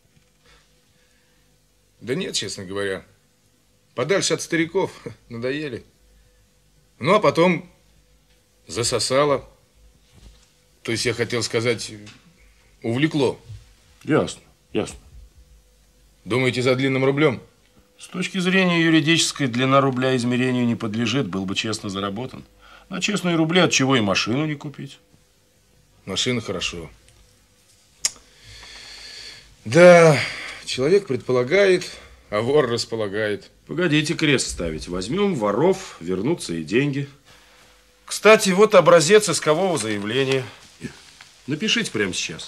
Да нет, честно говоря. Подальше от стариков надоели. Ну, а потом засосало. То есть, я хотел сказать, увлекло. Ясно, ясно. Думаете, за длинным рублем? С точки зрения юридической, длина рубля измерению не подлежит, был бы честно заработан. На честные рубли от чего и машину не купить? Машина хорошо. Да, человек предполагает, а вор располагает. Погодите крест ставить. Возьмем воров, вернутся и деньги. Кстати, вот образец искового заявления. Напишите прямо сейчас.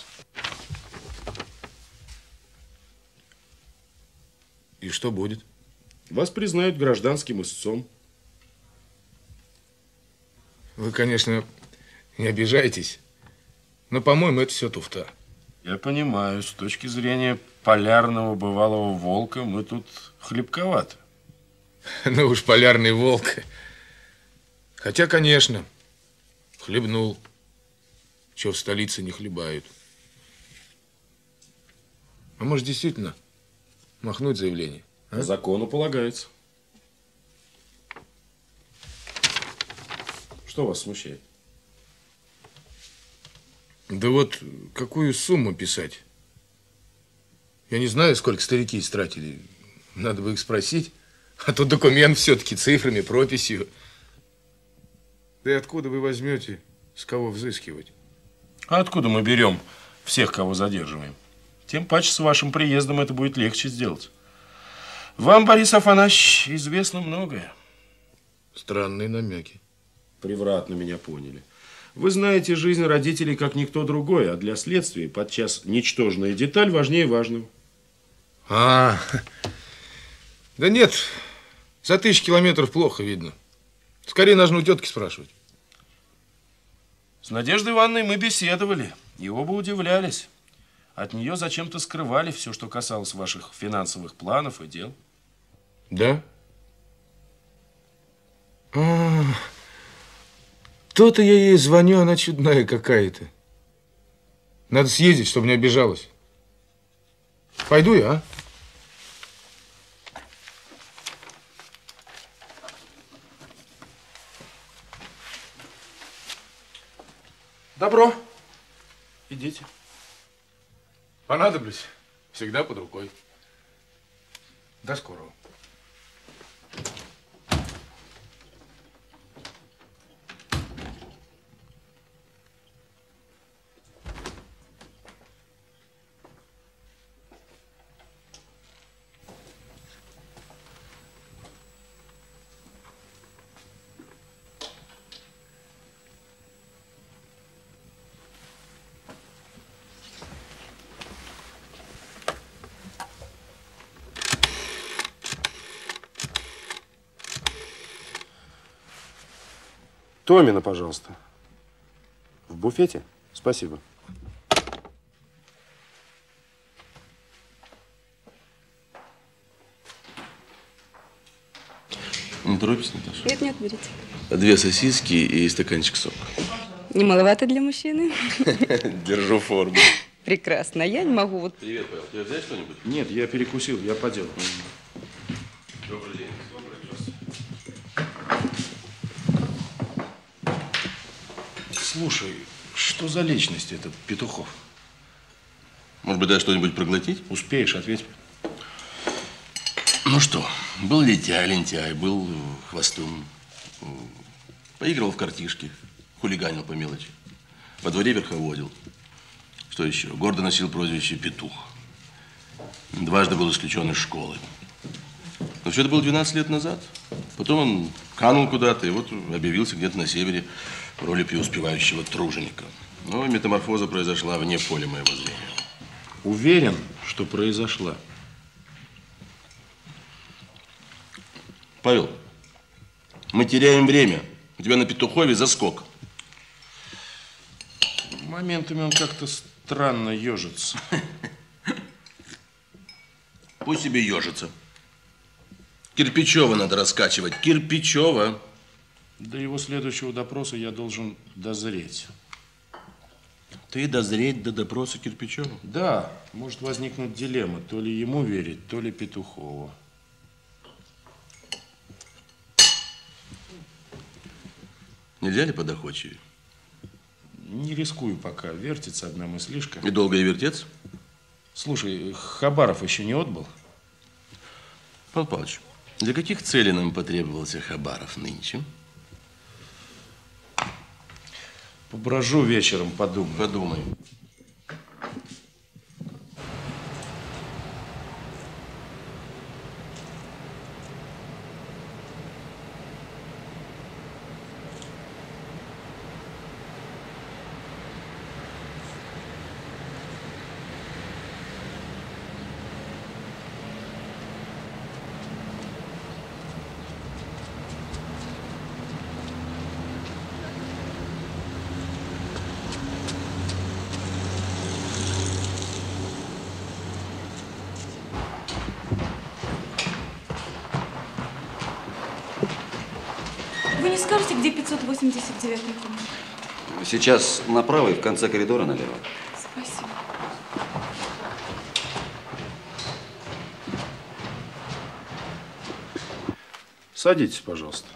И что будет? Вас признают гражданским истцом. Вы, конечно, не обижаетесь, но, по-моему, это все туфта. Я понимаю, с точки зрения полярного бывалого волка мы тут хлебковаты. Ну уж полярный волк. Хотя, конечно, хлебнул. Чего в столице не хлебают. А может, действительно махнуть заявление? А? Закону полагается. Что вас смущает? Да вот какую сумму писать? Я не знаю, сколько старики истратили. Надо бы их спросить. А то документ все-таки цифрами, прописью. Да и откуда вы возьмете, с кого взыскивать? А откуда мы берем всех, кого задерживаем? Тем паче с вашим приездом это будет легче сделать. Вам, Борис Афанасьевич, известно многое. Странные намеки. Превратно меня поняли. Вы знаете жизнь родителей как никто другой, а для следствия подчас ничтожная деталь важнее важного. А, да нет, за тысячу километров плохо видно. Скорее нужно у тетки спрашивать. С Надеждой Ивановной мы беседовали, и оба удивлялись. От нее зачем-то скрывали все, что касалось ваших финансовых планов и дел. Да? А, то-то я ей звоню, она чудная какая-то. Надо съездить, чтобы не обижалась. Пойду я, а? Добро. Идите. Понадоблюсь. Всегда под рукой. До скорого. Томина, пожалуйста. В буфете? Спасибо. Не торопись, Наташа. Нет, нет, берите. Две сосиски и стаканчик сока. Не маловато для мужчины? Держу форму. Прекрасно. Я не могу вот... Привет, Павел. Тебе взять что-нибудь? Нет, я перекусил, я по делу. Добрый день. Слушай, что за личность этот Петухов? Может быть, дай что-нибудь проглотить? Успеешь, ответь. Ну что, был лентяй, лентяй, был хвостун. Поигрывал в картишки, хулиганил по мелочи. Во дворе верховодил. Что еще? Гордо носил прозвище Петух. Дважды был исключен из школы. Но все это было двенадцать лет назад. Потом он канул куда-то и вот объявился где-то на севере в роли преуспевающего труженика. Но метаморфоза произошла вне поля моего зрения. Уверен, что произошла. Павел, мы теряем время. У тебя на Петухове заскок. Моментами он как-то странно ежится. Пусть себе ежится. Кирпичева надо раскачивать. Кирпичева. До его следующего допроса я должен дозреть. Ты дозреть до допроса Кирпичева? Да. Может возникнуть дилемма. То ли ему верить, то ли Петухову. Нельзя ли подоходчивее? Не рискую пока. Вертится одна мыслишка. И долго и вертеться? Слушай, Хабаров еще не отбыл? Павел Павлович, для каких целей нам потребовался Хабаров нынче? Поброжу вечером, подумай. Подумай. Вы не скажете, где пятьсот восемьдесят девятая комната? Сейчас направо и в конце коридора налево. Спасибо. Садитесь, пожалуйста.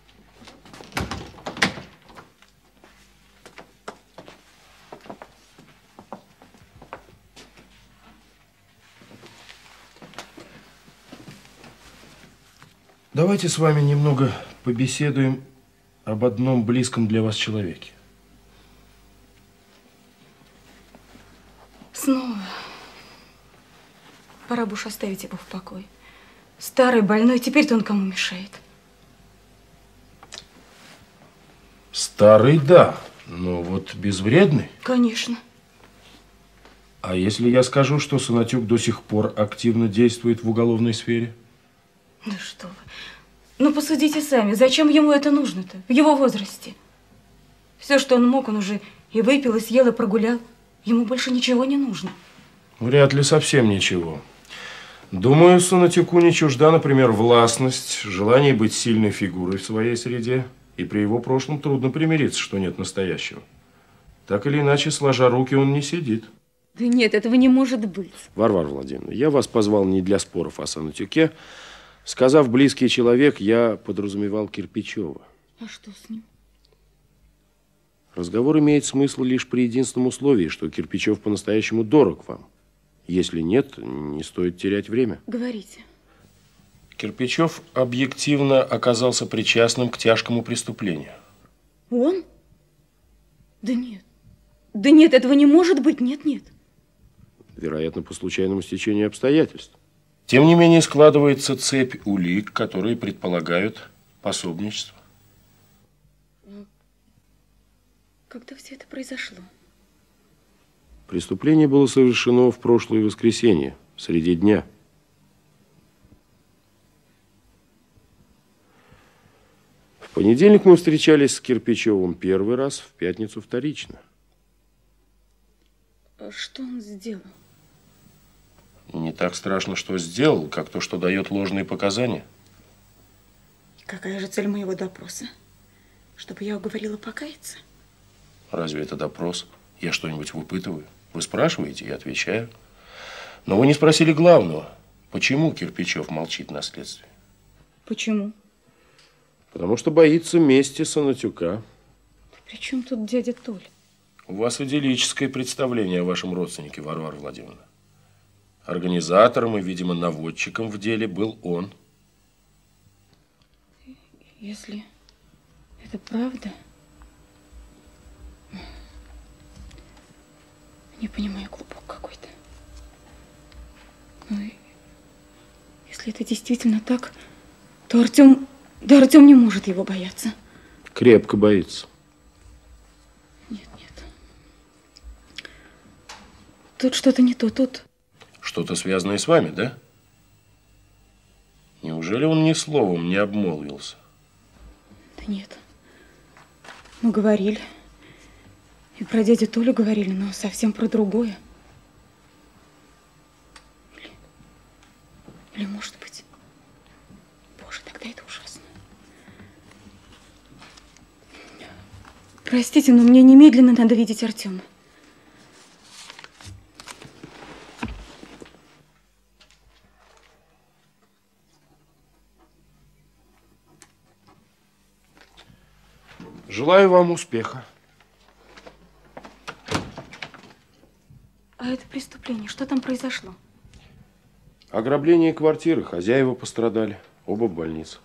Давайте с вами немного побеседуем об одном близком для вас человеке. Снова. Пора бы уж оставить его в покое. Старый, больной, теперь-то он кому мешает? Старый, да, но вот безвредный. Конечно. А если я скажу, что Санатюк до сих пор активно действует в уголовной сфере? Да что вы. Ну, посудите сами, зачем ему это нужно-то в его возрасте? Все, что он мог, он уже и выпил, и съел, и прогулял. Ему больше ничего не нужно. Вряд ли совсем ничего. Думаю, Санатюку не чужда, например, властность, желание быть сильной фигурой в своей среде. И при его прошлом трудно примириться, что нет настоящего. Так или иначе, сложа руки, он не сидит. Да нет, этого не может быть. Варвара Владимировна, я вас позвал не для споров о Санатюке. Сказав «близкий человек», я подразумевал Кирпичева. А что с ним? Разговор имеет смысл лишь при единственном условии, что Кирпичев по-настоящему дорог вам. Если нет, не стоит терять время. Говорите. Кирпичев объективно оказался причастным к тяжкому преступлению. Он? Да нет. Да нет, этого не может быть. Нет, нет. Вероятно, по случайному стечению обстоятельств. Тем не менее, складывается цепь улик, которые предполагают пособничество. Когда все это произошло? Преступление было совершено в прошлое воскресенье, среди дня. В понедельник мы встречались с Кирпичевым первый раз, в пятницу вторично. А что он сделал? Не так страшно, что сделал, как то, что дает ложные показания. Какая же цель моего допроса? Чтобы я уговорила покаяться? Разве это допрос? Я что-нибудь выпытываю? Вы спрашиваете, я отвечаю. Но вы не спросили главного. Почему Кирпичев молчит на следствии? Почему? Потому что боится мести Санатюка. При чем тут дядя Толя? У вас идиллическое представление о вашем родственнике, Варвара Владимировна. Организатором и, видимо, наводчиком в деле был он. Если это правда, не понимаю, клубок какой-то. Ну и если это действительно так, то Артем, да Артем не может его бояться. Крепко боится. Нет, нет. Тут что-то не то, тут... Что-то связанное с вами, да? Неужели он ни словом не обмолвился? Да нет. Мы говорили. И про дядю Толю говорили, но совсем про другое. Или, или может быть... Боже, тогда это ужасно. Простите, но мне немедленно надо видеть Артема. Желаю вам успеха. А это преступление, что там произошло? Ограбление квартиры, хозяева пострадали, оба в больнице.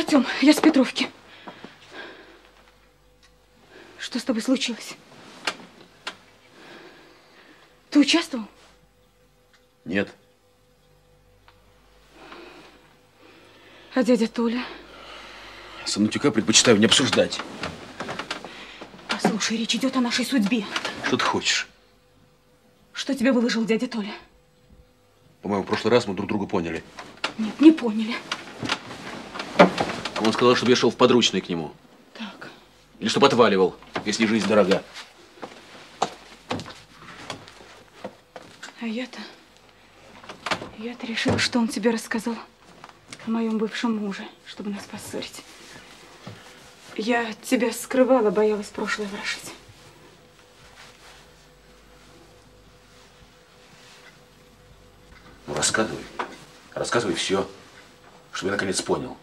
Артем, я с Петровки. Что с тобой случилось? Ты участвовал? Нет. А дядя Толя? Санутюка предпочитаю не обсуждать. Послушай, речь идет о нашей судьбе. Что ты хочешь? Что тебе выложил дядя Толя? По-моему, в прошлый раз мы друг друга поняли. Нет, не поняли. Он сказал, чтобы я шел в подручный к нему. Так. Или чтобы отваливал, если жизнь дорога. А я-то... Я-то решила, что он тебе рассказал о моем бывшем муже, чтобы нас поссорить. Я тебя скрывала, боялась прошлое ворошить. Ну, рассказывай. Рассказывай все, чтобы я наконец понял.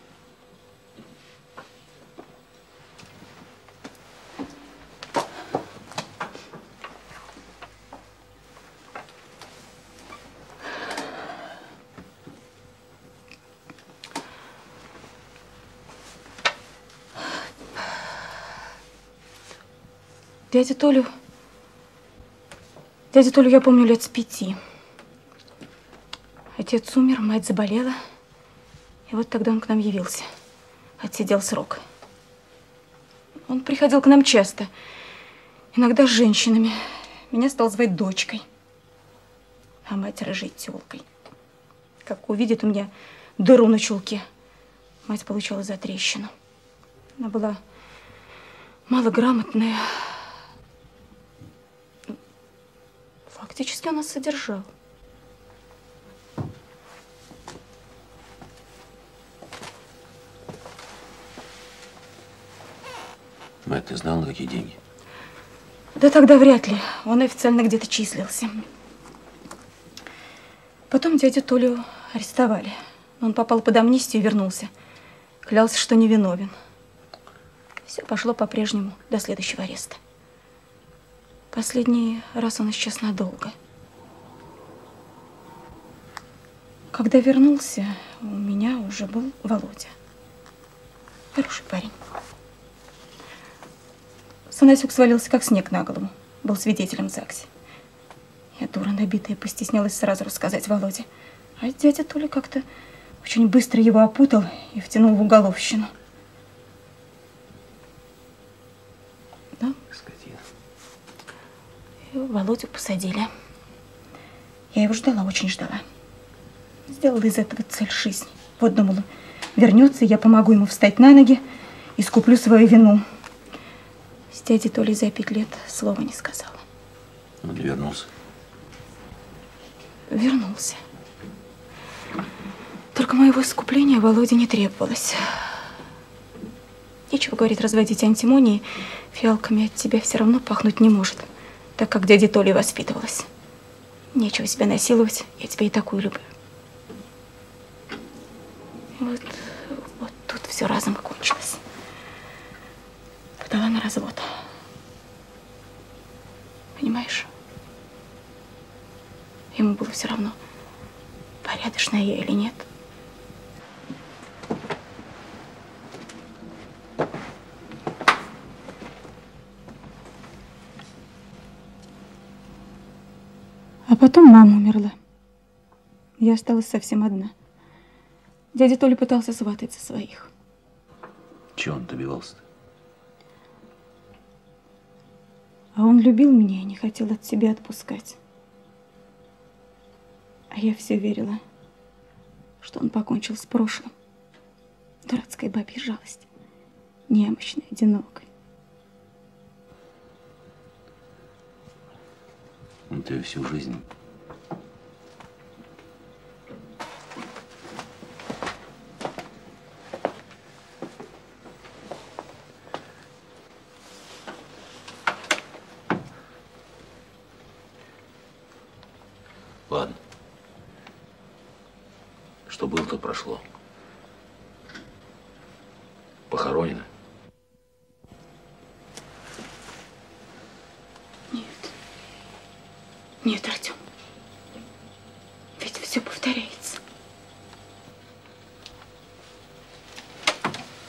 Дядю Толю... Дядю Толю я помню лет с пяти. Отец умер, мать заболела. И вот тогда он к нам явился. Отсидел срок. Он приходил к нам часто. Иногда с женщинами. Меня стал звать дочкой. А мать рыжей тёлкой. Как увидит у меня дыру на чулке, мать получала затрещину. Она была малограмотная. Фактически он нас содержал. Мать, ты знала, какие деньги? Да тогда вряд ли. Он официально где-то числился. Потом дядю Толю арестовали. Он попал под амнистию и вернулся. Клялся, что невиновен. Все пошло по-прежнему до следующего ареста. Последний раз он исчез надолго. Когда вернулся, у меня уже был Володя. Хороший парень. Санасюк свалился, как снег на голову. Был свидетелем в ЗАГСе. Я, дура набитая, постеснялась сразу рассказать Володе. А дядя Толя как-то очень быстро его опутал и втянул в уголовщину. Да? Скотина. И Володю посадили. Я его ждала, очень ждала. Сделала из этого цель жизни. Вот думала, вернется, я помогу ему встать на ноги, искуплю свою вину. С дядей Толей за пять лет слова не сказала. Он не вернулся. Вернулся. Только моего искупления Володе не требовалось. Нечего, говорит, разводить антимонии. Фиалками от тебя все равно пахнуть не может, так как дядя Толя воспитывалась. Нечего себя насиловать, я тебя и такую люблю. Вот, вот тут все разом и кончилось. Подала на развод. Понимаешь? Ему было все равно, порядочная я или нет. А потом мама умерла. Я осталась совсем одна. Дядя Толя пытался сватать за своих. Чего он добивался-то? А он любил меня и не хотел от себя отпускать. А я все верила, что он покончил с прошлым. Дурацкая бабья жалость. Немощная, одинокая. Он тебя всю жизнь... Ладно. Что было, то прошло. Похоронено. Нет. Нет, Артем. Ведь все повторяется.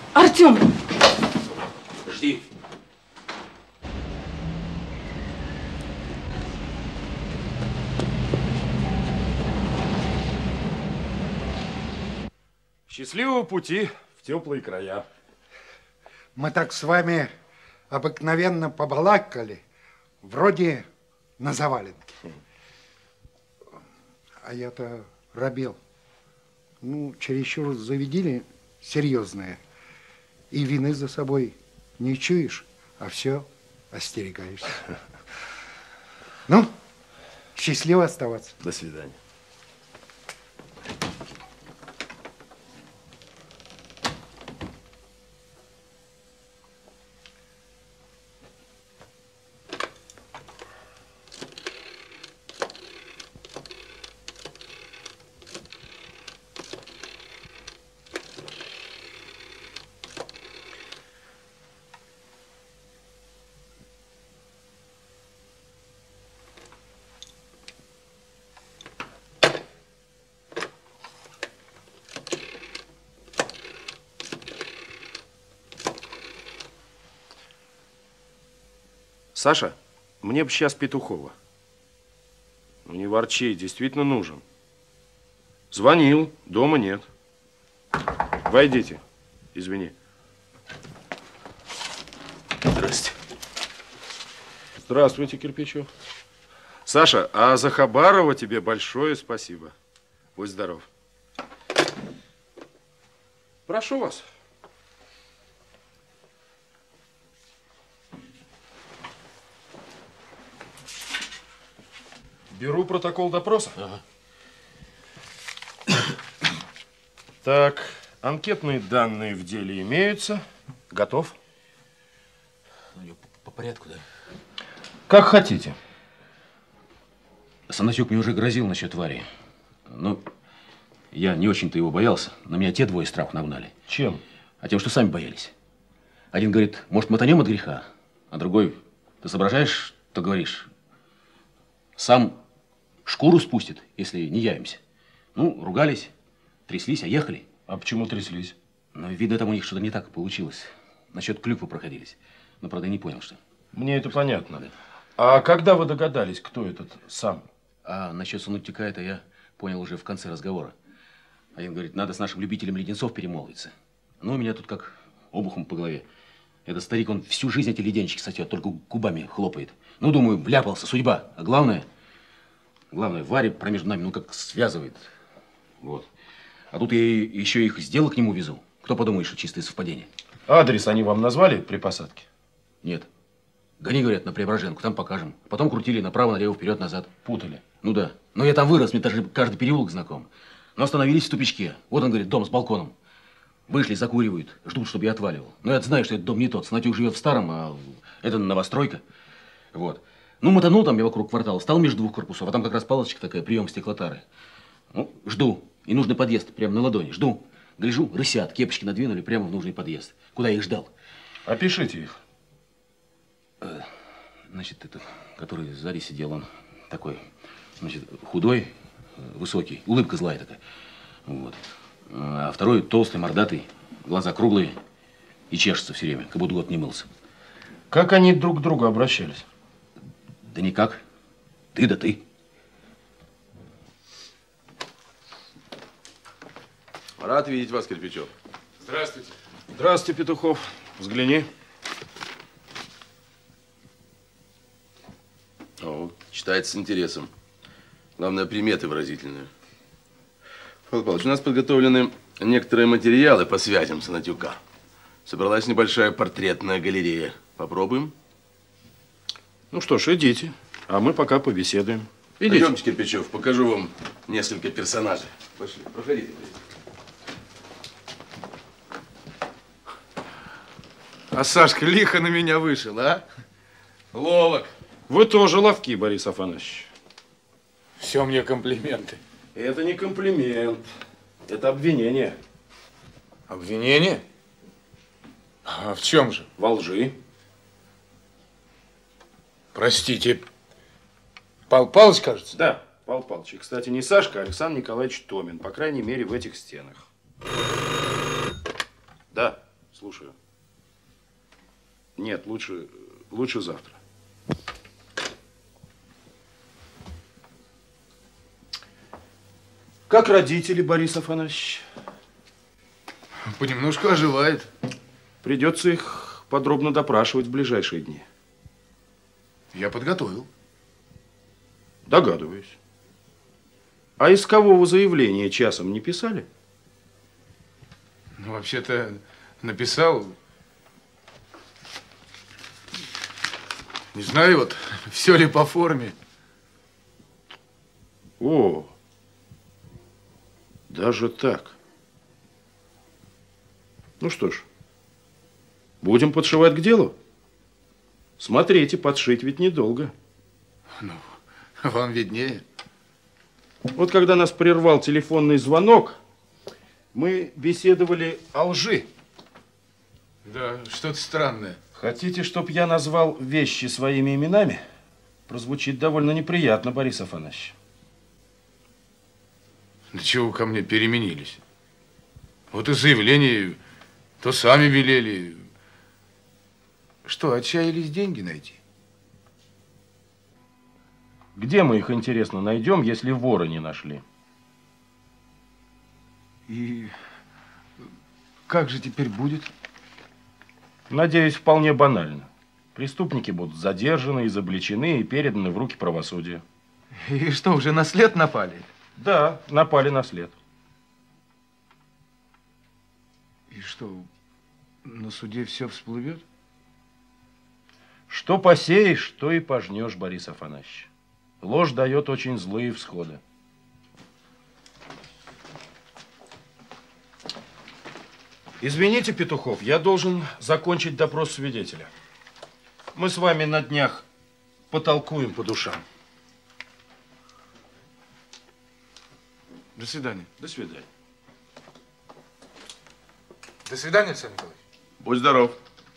Артем! Жди. Счастливого пути в теплые края. Мы так с вами обыкновенно побалакали, вроде на заваленке. А я-то робел. Ну, чересчур заведили серьезное. И вины за собой не чуешь, а все остерегаешься. Ну, счастливо оставаться. До свидания. Саша, мне бы сейчас Петухова. Ну, не ворчи, действительно нужен. Звонил, дома нет. Войдите. Извини. Здрасте. Здравствуйте, Кирпичев. Саша, а за Хабарова тебе большое спасибо. Будь здоров. Прошу вас. Беру протокол допроса. Ага. Так, анкетные данные в деле имеются. Готов? По порядку, да? Как хотите. Санатюк мне уже грозил насчет Вари. Ну, я не очень-то его боялся. На меня те двое страх нагнали. Чем? А тем, что сами боялись. Один говорит, может, мотанем от греха? А другой, ты соображаешь, что говоришь? Сам шкуру спустит, если не явимся. Ну, ругались, тряслись, а ехали. А почему тряслись? Ну, видно, там у них что-то не так получилось. Насчет клюквы проходились. Но, правда, я не понял, что. Мне это понятно. Да. А когда вы догадались, кто этот сам? А насчет Санатюка это я понял уже в конце разговора. Один говорит, надо с нашим любителем леденцов перемолвиться. Ну, у меня тут как обухом по голове. Этот старик, он всю жизнь эти леденчики сосет, только губами хлопает. Ну, думаю, вляпался, судьба. А главное, главное, Варя промеж нами, ну, как связывает. Вот. А тут я еще их сделал к нему везу. Кто подумает, что чистое совпадение. Адрес они вам назвали при посадке? Нет. Гони, говорят, на Преображенку, там покажем. Потом крутили направо, налево, вперед, назад. Путали? Ну да. Но я там вырос, мне даже каждый переулок знаком. Но остановились в тупичке. Вот он, говорит, дом с балконом. Вышли, закуривают, ждут, чтобы я отваливал. Но я знаю, что этот дом не тот. Санатюк живет в старом, а это новостройка. Вот. Ну, мотанул там я вокруг квартала, встал между двух корпусов, а там как раз палочка такая, прием стеклотары. Ну, жду. И нужный подъезд прямо на ладони. Жду. Гляжу, рысят, кепочки надвинули прямо в нужный подъезд. Куда я их ждал. Опишите их. Значит, этот, который сзади сидел, он такой, значит, худой, высокий, улыбка злая такая. Вот. А второй толстый, мордатый, глаза круглые и чешется все время, как будто год не мылся. Как они друг к другу обращались? Да никак. Ты да ты. Рад видеть вас, Кирпичев. Здравствуйте. Здравствуйте, Петухов. Взгляни. О, читается с интересом. Главное, приметы выразительные. Павел Павлович, у нас подготовлены некоторые материалы по связям Санатюка. Собралась небольшая портретная галерея. Попробуем? Ну что ж, идите. А мы пока побеседуем. Идите. Пойдемте, Кирпичев, покажу вам несколько персонажей. Пошли, проходите. А Сашка лихо на меня вышел, а? Ловок. Вы тоже ловки, Борис Афанасьевич. Все мне комплименты. Это не комплимент. Это обвинение. Обвинение? А в чем же? Во лжи. Простите, Павел Павлович, кажется? Да, Павел Павлович. И, кстати, не Сашка, а Александр Николаевич Томин. По крайней мере, в этих стенах. Да, Слушаю. Нет, лучше, лучше завтра. Как родители, Борис Афанасьевич? Понемножку оживает. Придется их подробно допрашивать в ближайшие дни. Я подготовил. Догадываюсь. А искового заявления часом не писали? Ну, вообще-то написал. Не знаю, вот, все ли по форме. О, даже так. Ну что ж, будем подшивать к делу. Смотрите, подшить ведь недолго. Ну, вам виднее. Вот когда нас прервал телефонный звонок, мы беседовали о лжи. Да, что-то странное. Хотите, чтобы я назвал вещи своими именами? Прозвучит довольно неприятно, Борис Афанасьевич. Да чего вы ко мне переменились? Вот и заявление, то сами велели. Что, отчаялись деньги найти? Где мы их, интересно, найдем, если воры не нашли? И как же теперь будет? Надеюсь, вполне банально. Преступники будут задержаны, изобличены и переданы в руки правосудия. И что, уже на след напали? Да, напали на след. И что, на суде все всплывет? Что посеешь, то и пожнешь, Борис Афанасьевич. Ложь дает очень злые всходы. Извините, Петухов, я должен закончить допрос свидетеля. Мы с вами на днях потолкуем по душам. До свидания. До свидания. До свидания, Александр Николаевич. Будь здоров.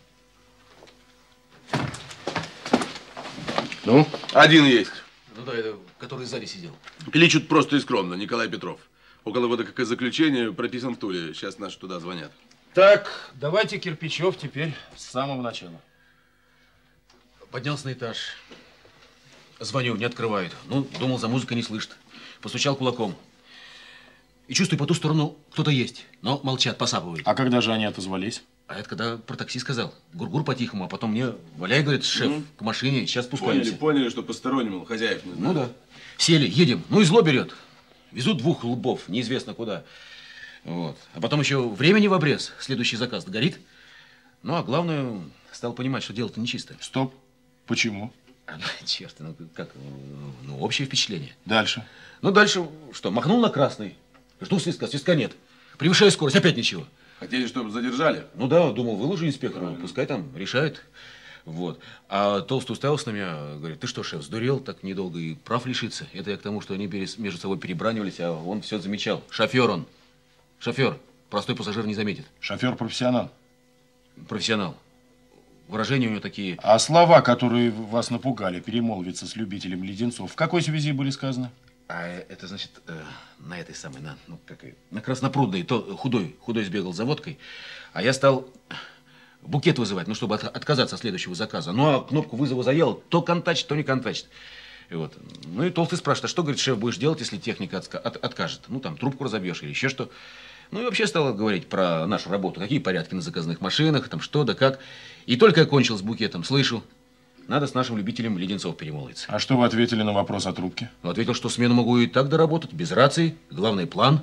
Ну? Один есть. Ну да, это который сзади сидел. Кличут просто и скромно. Николай Петров. Около года как и заключение, прописан в Туле. Сейчас наши туда звонят. Так, давайте Кирпичев теперь с самого начала. Поднялся на этаж. Звоню, не открывают. Ну, думал, за музыкой не слышит. Постучал кулаком. И чувствую, по ту сторону кто-то есть. Но молчат, посапывают. А когда же они отозвались? А это когда про такси сказал. Гур-гур по-тихому, а потом мне валяй, говорит, шеф, mm. к машине, сейчас спускаемся. Поняли, поняли, что постороннему, хозяев не знаю. Ну да. Сели, едем. Ну и зло берет. Везут двух лбов, неизвестно куда. Вот. А потом еще времени в обрез. Следующий заказ горит. Ну, а главное, стал понимать, что дело-то нечистое. Стоп. Почему? А, ну, черт, ну как, ну, общее впечатление. Дальше? Ну, дальше что, махнул на красный. Жду свистка, свистка нет. Превышаю скорость, опять ничего. Хотели, чтобы задержали? Ну да, думал, выложу инспектору, mm-hmm. пускай там решает. Вот. А толстый уставился на меня, говорит, ты что, шеф, сдурел так недолго и прав лишиться? Это я к тому, что они между собой перебранивались, а он все замечал. Шофер он. Шофер. Простой пассажир не заметит. Шофер профессионал. Профессионал. Выражения у него такие. А слова, которые вас напугали, перемолвиться с любителем леденцов, в какой связи были сказаны? А это, значит, э, на этой самой, на, ну, как, на Краснопрудной, то худой, худой сбегал за водкой, а я стал букет вызывать, ну, чтобы от, отказаться от следующего заказа. Ну, а кнопку вызова заел, то контачит, то не контачит. И вот. Ну, и толстый спрашивает, а что, говорит, шеф, будешь делать, если техника отка от, откажет? Ну, там, трубку разобьешь или еще что. Ну, и вообще стал говорить про нашу работу, какие порядки на заказных машинах, там, что да как. И только я кончил с букетом, слышу, надо с нашим любителем леденцов перемолвиться. А что вы ответили на вопрос о трубке? Ну, ответил, что смену могу и так доработать, без рации. Главный план.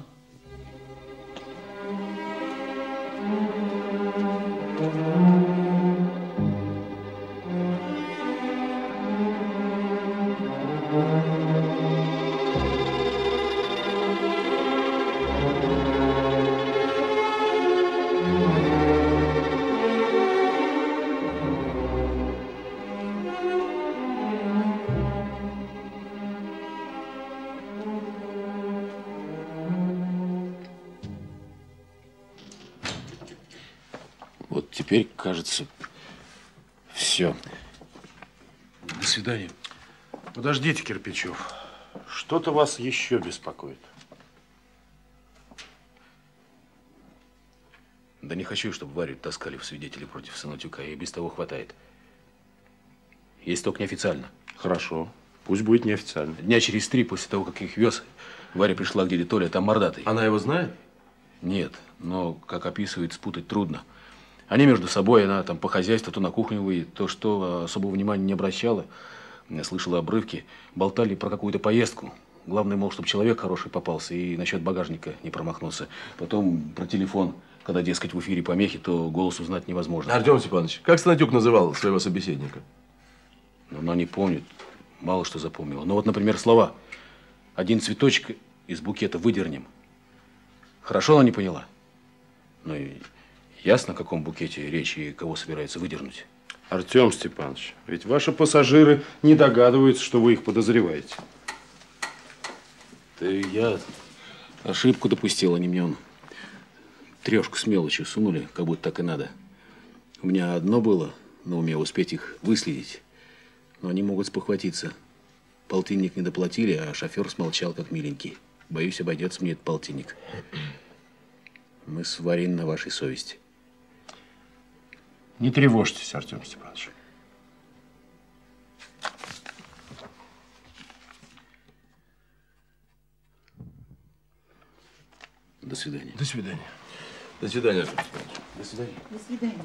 Теперь, кажется, все. До свидания. Подождите, Кирпичев. Что-то вас еще беспокоит. Да не хочу, чтобы Варю таскали в свидетели против Санутюка. И без того хватает. Есть только неофициально. Хорошо. Пусть будет неофициально. Дня через три после того, как их вез, Варя пришла к дяде Толе, а там мордатый. Она его знает? Нет, но, как описывает, спутать трудно. Они между собой, она там по хозяйству, то на кухню выйдет, то что, особого внимания не обращала. Я слышала обрывки, болтали про какую-то поездку. Главное, мол, чтобы человек хороший попался и насчет багажника не промахнулся. Потом про телефон. Когда, дескать, в эфире помехи, то голос узнать невозможно. Артем Степанович, как Санатюк называл своего собеседника? Ну, она не помнит, мало что запомнила. Но вот, например, слова. Один цветочек из букета выдернем. Хорошо она не поняла. Ну и ясно, о каком букете речь и кого собирается выдернуть. Артем Степанович, ведь ваши пассажиры не догадываются, что вы их подозреваете. Да я ошибку допустил, а не мне он. Трешку с мелочью сунули, как будто так и надо. У меня одно было на уме успеть их выследить. Но они могут спохватиться. Полтинник не доплатили, а шофер смолчал, как миленький. Боюсь, обойдется мне этот полтинник. Мы с Варей на вашей совести. Не тревожьтесь, Артем Степанович. До свидания. До свидания. До свидания, Артем Степанович. До свидания. До свидания.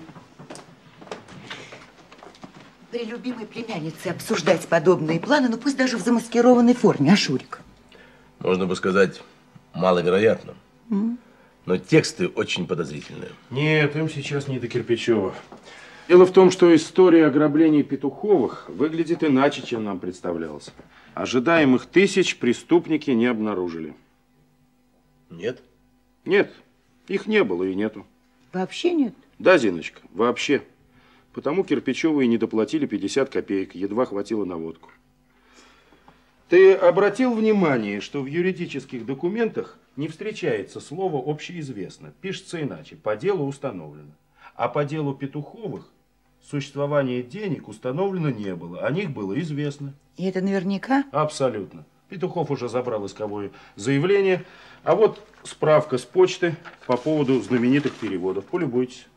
При любимой племяннице обсуждать подобные планы, ну пусть даже в замаскированной форме, а Шурик? Можно бы сказать, маловероятно. Mm. Но тексты очень подозрительные. Нет, им сейчас не до Кирпичева. Дело в том, что история ограбления Петуховых выглядит иначе, чем нам представлялось. Ожидаемых тысяч преступники не обнаружили. Нет? Нет, их не было и нету. Вообще нет? Да, Зиночка, вообще. Потому Кирпичеву и не доплатили пятьдесят копеек, едва хватило на водку. Ты обратил внимание, что в юридических документах не встречается слово «общеизвестно». Пишется иначе. По делу установлено. А по делу Петуховых существование денег установлено не было. О них было известно. И это наверняка? Абсолютно. Петухов уже забрал исковое заявление. А вот справка с почты по поводу знаменитых переводов. Полюбуйтесь.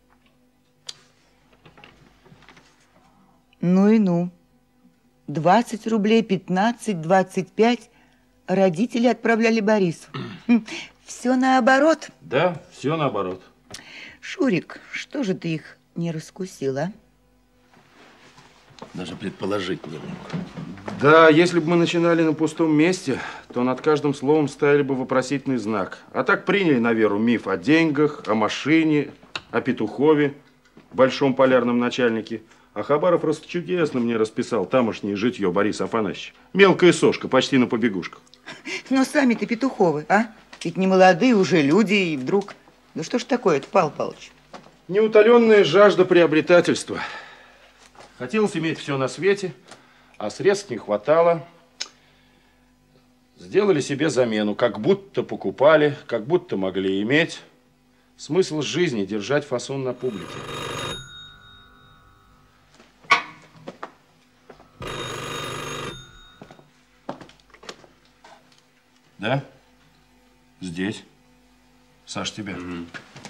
Ну и ну. двадцать рублей, пятнадцать, двадцать пять. Родители отправляли Борису. Все наоборот. Да, все наоборот. Шурик, что же ты их не раскусил, а? Даже предположить не мог. Да, если бы мы начинали на пустом месте, то над каждым словом ставили бы вопросительный знак. А так приняли на веру миф о деньгах, о машине, о Петухове, большом полярном начальнике. А Хабаров просто чудесно мне расписал тамошнее житье Бориса Афанасьевича. Мелкая сошка, почти на побегушках. Но сами-то Петуховы, а? Ведь не молодые уже люди, и вдруг... Ну что ж такое-то, Павел Павлович? Неутоленная жажда приобретательства. Хотелось иметь все на свете, а средств не хватало. Сделали себе замену, как будто покупали, как будто могли иметь. Смысл жизни – держать фасон на публике. Да? Здесь. Саш, тебя. Угу.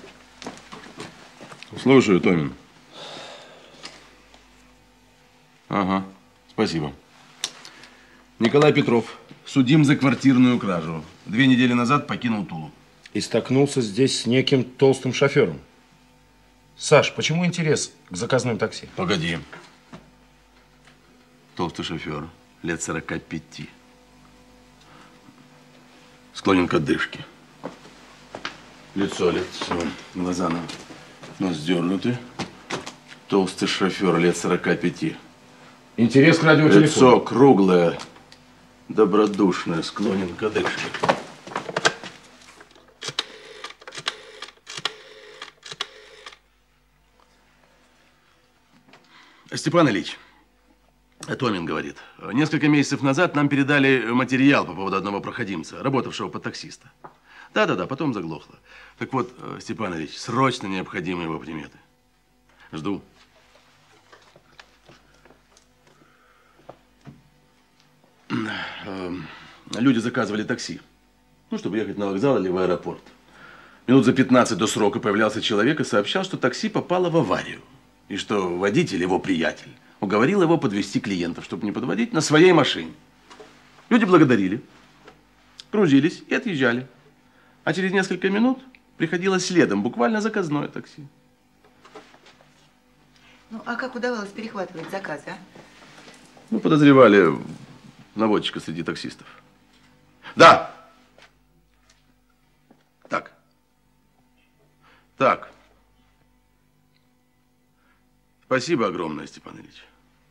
Слушаю, Томин. Ага, спасибо. Николай Петров, судим за квартирную кражу. Две недели назад покинул Тулу. И столкнулся здесь с неким толстым шофером. Саш, почему интерес к заказным такси? Погоди. Толстый шофер, лет сорока пяти. Склонен к одышке. Лицо, лицо, глаза на нос сдернуты. Толстый шофер, лет сорока пяти. Интерес к радиотелефону. Лицо круглое, добродушное, склонен к одышке. Степан Ильич, Томин говорит, несколько месяцев назад нам передали материал по поводу одного проходимца, работавшего под таксиста. Да-да-да, потом заглохло. Так вот, Степан Ильич, срочно необходимы его приметы. Жду. Люди заказывали такси, ну, чтобы ехать на вокзал или в аэропорт. Минут за пятнадцать до срока появлялся человек и сообщал, что такси попало в аварию. И что водитель, его приятель, уговорил его подвезти клиентов, чтобы не подводить, на своей машине. Люди благодарили, грузились и отъезжали. А через несколько минут приходило следом буквально заказное такси. Ну, а как удавалось перехватывать заказы, а? Ну, подозревали наводчика среди таксистов. Да! Так. Так. Спасибо огромное, Степан Ильич.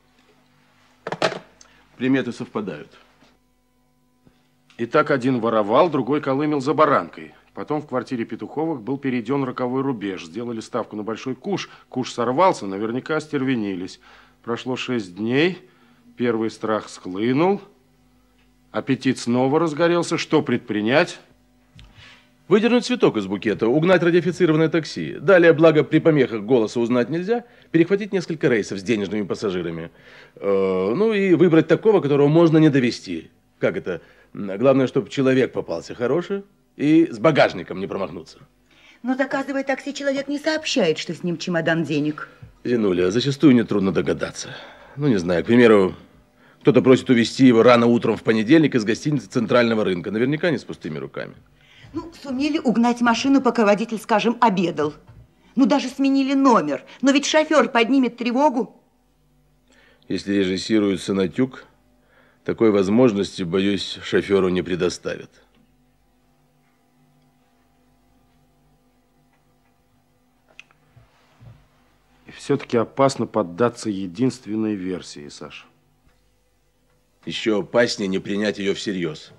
Приметы совпадают. Итак, один воровал, другой колымел за баранкой. Потом в квартире Петуховых был перейден роковой рубеж. Сделали ставку на большой куш. Куш сорвался, наверняка остервенились. Прошло шесть дней. Первый страх схлынул. Аппетит снова разгорелся. Что предпринять? Выдернуть цветок из букета, угнать радиофицированное такси. Далее, благо при помехах голоса узнать нельзя, перехватить несколько рейсов с денежными пассажирами. Э, ну и выбрать такого, которого можно не довести. Как это? Главное, чтобы человек попался хороший и с багажником не промахнуться. Но заказывая такси, человек не сообщает, что с ним чемодан денег. Зинуля, зачастую нетрудно догадаться. Ну, не знаю, к примеру, кто-то просит увезти его рано утром в понедельник из гостиницы Центрального рынка. Наверняка не с пустыми руками. Ну, сумели угнать машину, пока водитель, скажем, обедал. Ну, даже сменили номер. Но ведь шофер поднимет тревогу. Если режиссируется натюг, такой возможности, боюсь, шоферу не предоставят. И все-таки опасно поддаться единственной версии, Саша. Еще опаснее не принять ее всерьез.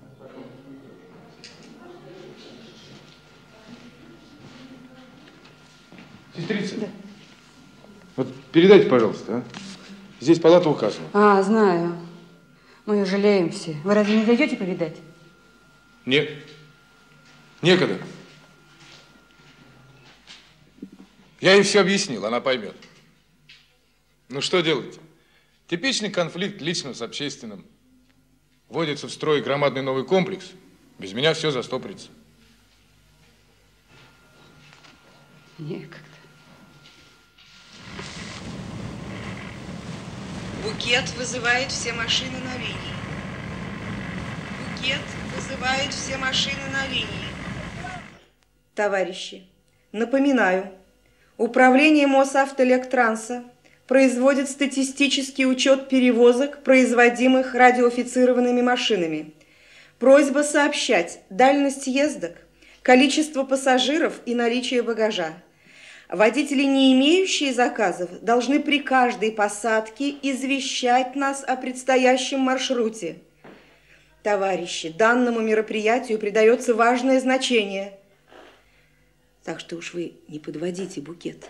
Сестрица, да. Вот передайте, пожалуйста, а? Здесь палата указана. А, знаю. Мы ее жалеем все. Вы разве не зайдете повидать? Нет. Некогда. Я ей все объяснил, она поймет. Ну что делать? Типичный конфликт личного с общественным. Вводится в строй громадный новый комплекс. Без меня все застопорится. Некогда. Букет вызывает все машины на линии. Букет вызывает все машины на линии. Товарищи, напоминаю, Управление Мосавтоэлектртранса производит статистический учет перевозок, производимых радиоофицированными машинами. Просьба сообщать дальность ездок, количество пассажиров и наличие багажа. Водители, не имеющие заказов, должны при каждой посадке извещать нас о предстоящем маршруте. Товарищи, данному мероприятию придается важное значение. Так что уж вы не подводите букет.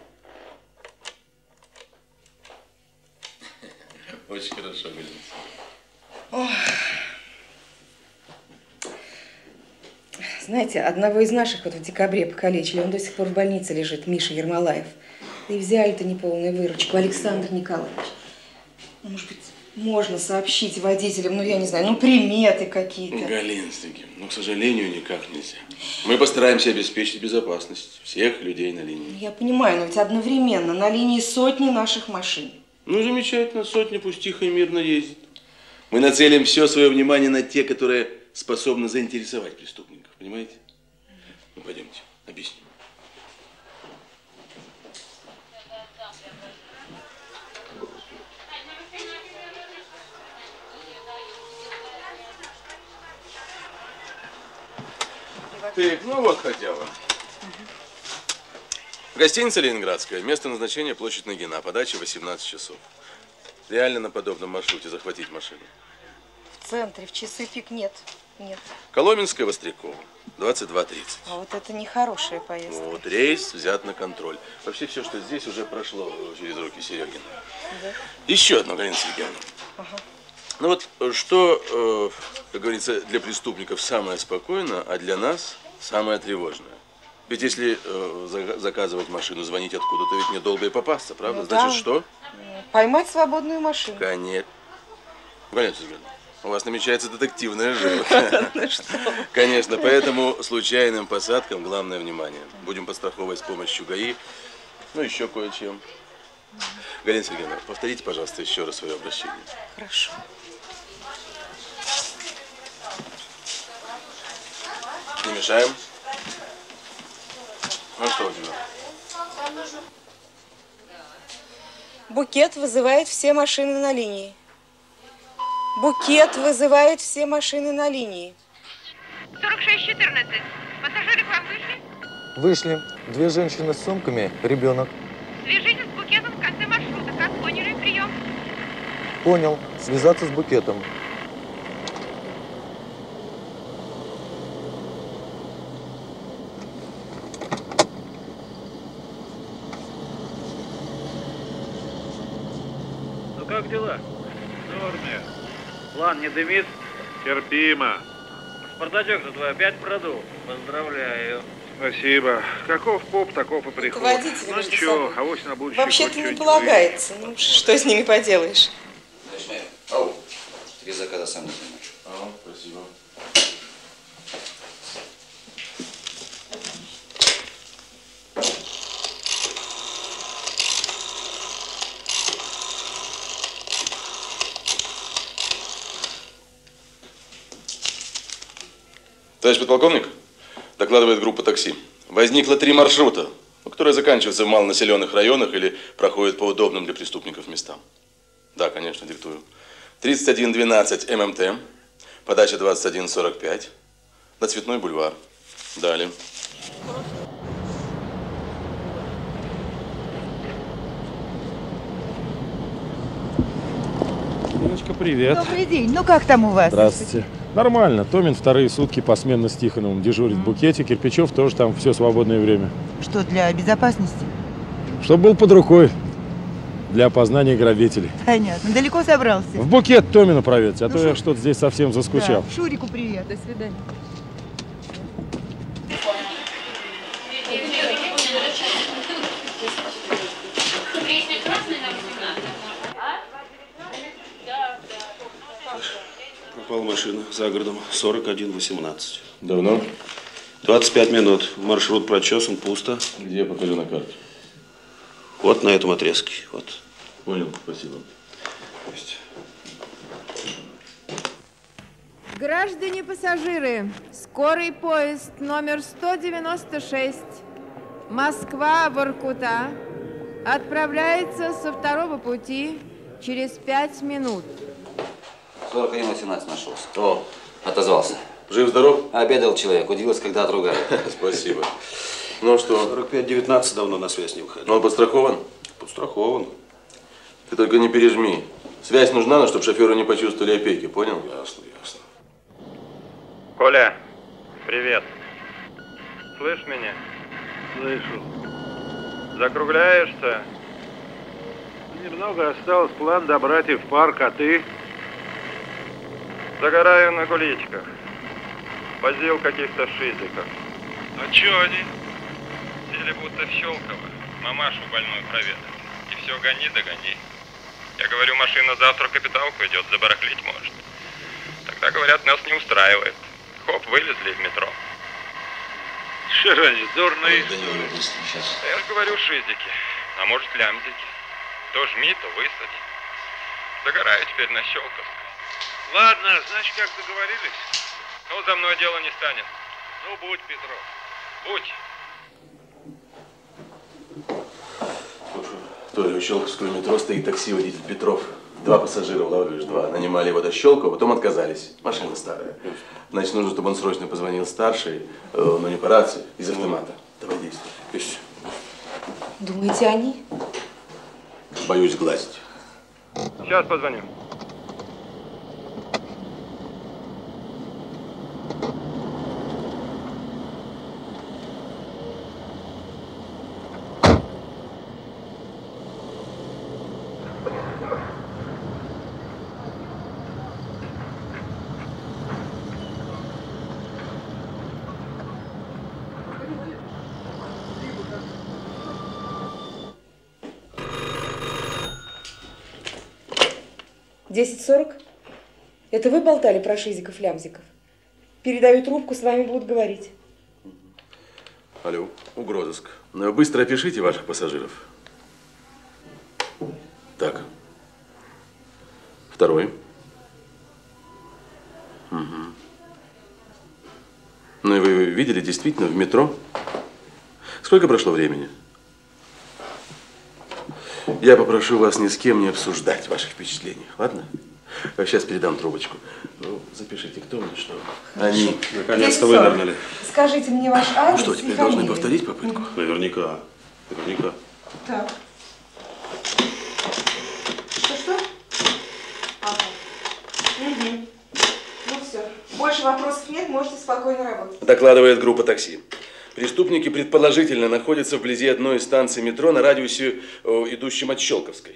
Очень хорошо, Галина. Ох. Знаете, одного из наших вот в декабре покалечили, он до сих пор в больнице лежит, Миша Ермолаев. И взяли-то неполную выручку, Александр Николаевич. Может быть, можно сообщить водителям, ну, я не знаю, ну, приметы какие-то. Галина Сергеевна, ну, к сожалению, никак нельзя. Мы постараемся обеспечить безопасность всех людей на линии. Я понимаю, но ведь одновременно на линии сотни наших машин. Ну, замечательно, сотни пусть тихо и мирно ездит. Мы нацелим все свое внимание на те, которые способны заинтересовать преступников, понимаете? Ну, пойдемте, объясню. Так, ну вот хотя бы. Гостиница Ленинградская, место назначения площадь Нагина, подача восемнадцать часов. Реально на подобном маршруте захватить машину? В центре, в часы пик нет. Нет. Коломенская, Вострякова, двадцать два тридцать. А вот это нехорошая поездка. Вот, рейс взят на контроль. Вообще все, что здесь, уже прошло через руки Серегина. Да? Еще одно, Галина Сергеевна. Ага. Ну вот, что, э, как говорится, для преступников самое спокойное, а для нас самое тревожное. Ведь если э, за, заказывать машину, звонить откуда-то, ведь недолго и попасться, правда? Ну, Значит, да. что? Поймать свободную машину. Конечно. Галина Сергеевна, У вас намечается детективная жилка. Конечно, поэтому случайным посадкам главное внимание. Будем подстраховывать с помощью ГАИ, ну еще кое-чем. Галина Сергеевна, повторите, пожалуйста, еще раз свое обращение. Хорошо. Не мешаем? Ну что у тебя? Букет вызывает все машины на линии. Букет вызывает все машины на линии. сорок шесть четырнадцать. Пассажиры к вам вышли? Вышли. Две женщины с сумками, ребенок. Свяжитесь с Букетом в конце маршрута. Как поняли, прием? Понял. Связаться с Букетом. Ну как дела? В норме. План не дымит? Терпимо. Спартачок-то твой опять продул? Поздравляю. Спасибо. Каков поп, таков и приход. Водители Ну между ничего, собой. авось на будущее. Вообще-то не хоть полагается. Ну, что с ними поделаешь? Ау. Три заказа сам не занимаешь. А, спасибо. Товарищ подполковник, докладывает группа такси. Возникло три маршрута, которые заканчиваются в малонаселенных районах или проходят по удобным для преступников местам. Да, конечно, диктую. тридцать один двенадцать ММТ, подача двадцать один сорок пять, на Цветной бульвар. Далее. Девочка, привет. Добрый день. Ну как там у вас? Здравствуйте. Нормально. Томин вторые сутки посменно с Тихоновым дежурит в Букете. Кирпичев тоже там все свободное время. Что, для безопасности? Чтобы был под рукой. Для опознания грабителей. Понятно. Далеко собрался? В Букет Томина проверьте, а Ну, то Шу- я что-то здесь совсем заскучал. Да. Шурику привет. До свидания. Пропала машина за городом. сорок один восемнадцать. Давно? двадцать пять минут. Маршрут прочесан, пусто. Где, покажи на карте. Вот на этом отрезке. Вот. Понял, спасибо. Пусть. Граждане пассажиры, скорый поезд номер сто девяносто шесть, Москва-Воркута, отправляется со второго пути через пять минут. сорок один восемнадцать нашелся. О, отозвался. Жив-здоров? Обедал человек, удивился, когда отругали. Спасибо. Ну что? сорок пять девятнадцать давно на связь не выходил. Он подстрахован? Подстрахован. Ты только не пережми. Связь нужна, но чтобы шоферы не почувствовали опеки, понял? Ясно, ясно. Коля, привет. Слышь меня? Слышу. Закругляешься? Немного осталось, план добрать и в парк, а ты? Загораю на куличках. Возил каких-то шизиков. А чё они? Сели будто в Щелково. Мамашу больную проведать. И все гони да гони. Я говорю, машина завтра капиталку идет, забарахлить может. Тогда, говорят, нас не устраивает. Хоп, вылезли в метро. Что же они, дурные? Я же говорю, шизики. А может, лямзики. То жми, то высадь. Загораю теперь на Щелковской. Ладно, значит, как договорились? Ну, за мной дело не станет. Ну, будь, Петров. Будь. Толя, у Щелковского метро стоит такси, водитель Петров. Два пассажира улавливаешь, два. Нанимали его до Щелкова, потом отказались. Машина старая. Значит, нужно, чтобы он срочно позвонил старшей, э, но не по рации, из автомата. Давай действуй. Есть. Думаете, они? Боюсь глазить. Сейчас позвоню. десять сорок? Это вы болтали про шизиков-лямзиков? Передаю трубку, с вами будут говорить. Алло, угрозыск. Ну, быстро опишите ваших пассажиров. Так. Второй. Угу. Ну и вы видели действительно в метро? Сколько прошло времени? Я попрошу вас ни с кем не обсуждать ваших впечатлений, ладно? Сейчас передам трубочку. Ну, запишите, кто мне что. Они наконец-то вынырнули. Скажите мне ваш адрес. Ну что, теперь должны повторить попытку? Наверняка. Наверняка. Так. Что-что? Ага. Угу. Ну все. Больше вопросов нет, можете спокойно работать. Докладывает группа такси. Преступники предположительно находятся вблизи одной из станций метро на радиусе, идущем от Щелковской.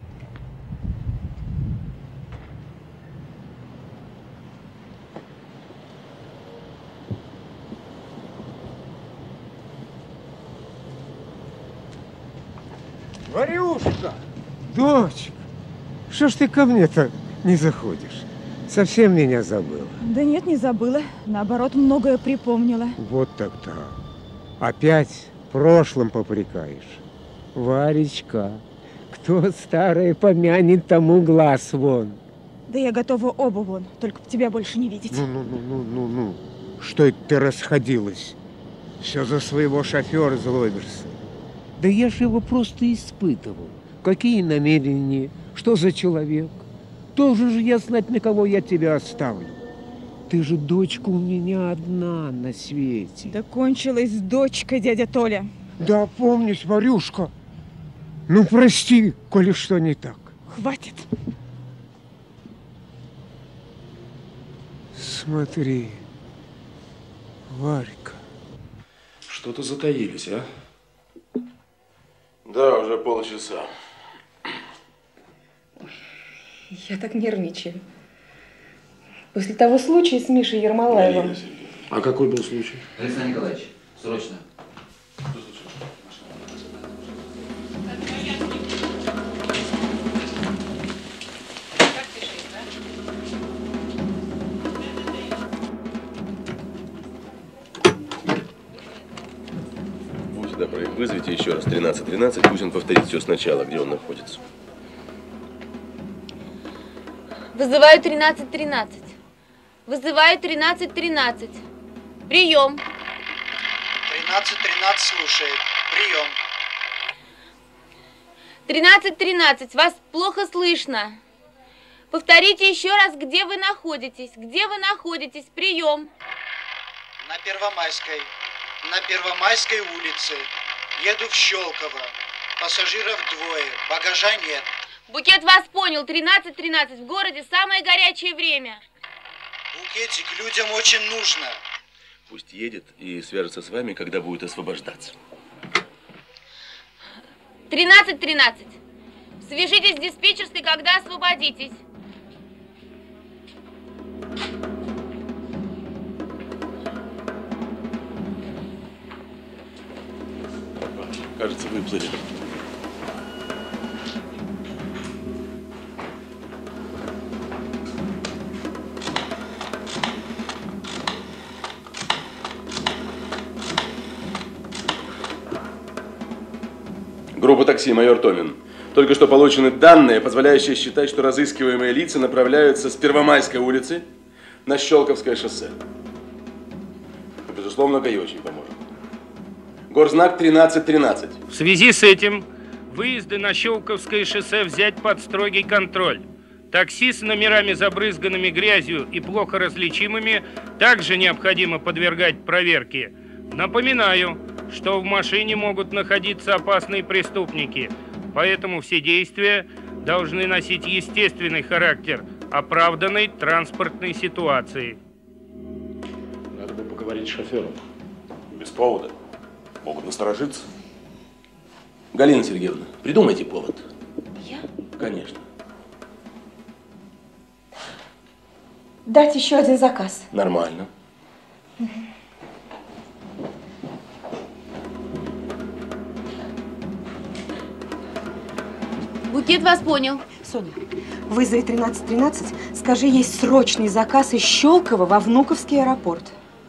Варюшка! Дочка! Что ж ты ко мне-то не заходишь? Совсем меня забыла. Да нет, не забыла. Наоборот, многое припомнила. Вот так-то. Опять прошлым попрекаешь. Варечка, кто старое помянет, тому глаз вон. Да я готова оба вон, только б тебя больше не видеть. Ну, ну, ну, ну, ну, ну. Что это ты расходилась? Все за своего шофера злобишься. Да я же его просто испытывал. Какие намерения? Что за человек? Должен же я знать, на кого я тебя оставлю. Ты же дочка у меня одна на свете. Да кончилась дочка, дядя Толя. Да помнись, Варюшка. Ну, прости, коли что не так. Хватит. Смотри, Варька. Что-то затаились, а? Да, уже полчаса. Я так нервничаю. После того случая с Мишей Ермолаевым. А какой был случай? Александр Николаевич, срочно. Будьте добры, вызовите еще раз тринадцать тринадцать, пусть он повторит все сначала, где он находится. Вызываю тринадцать тринадцать. Вызываю тринадцать тринадцать. Прием. тринадцать тринадцать слушает. Прием. тринадцать тринадцать. Вас плохо слышно. Повторите еще раз, где вы находитесь. Где вы находитесь? Прием. На Первомайской. На Первомайской улице. Еду в Щелково. Пассажиров двое. Багажа нет. Букет вас понял. тринадцать тринадцать. В городе самое горячее время. Букетик людям очень нужно. Пусть едет и свяжется с вами, когда будет освобождаться. тринадцать тринадцать. Свяжитесь с диспетчерской, когда освободитесь. Кажется, выплыли. Группа такси, майор Томин. Только что получены данные, позволяющие считать, что разыскиваемые лица направляются с Первомайской улицы на Щелковское шоссе. Безусловно, ГАИ очень поможет. Горзнак тринадцать тринадцать. В связи с этим выезды на Щелковское шоссе взять под строгий контроль. Такси с номерами, забрызганными грязью и плохо различимыми, также необходимо подвергать проверке. Напоминаю, что в машине могут находиться опасные преступники, поэтому все действия должны носить естественный характер оправданной транспортной ситуации. Надо бы поговорить с шофером. Без повода. Могут насторожиться. Галина Сергеевна, придумайте повод. Я? Конечно. Дать еще один заказ. Нормально. Букет вас понял. Соня, вызови тринадцать тринадцать, скажи, есть срочный заказ из Щелково во Внуковский аэропорт.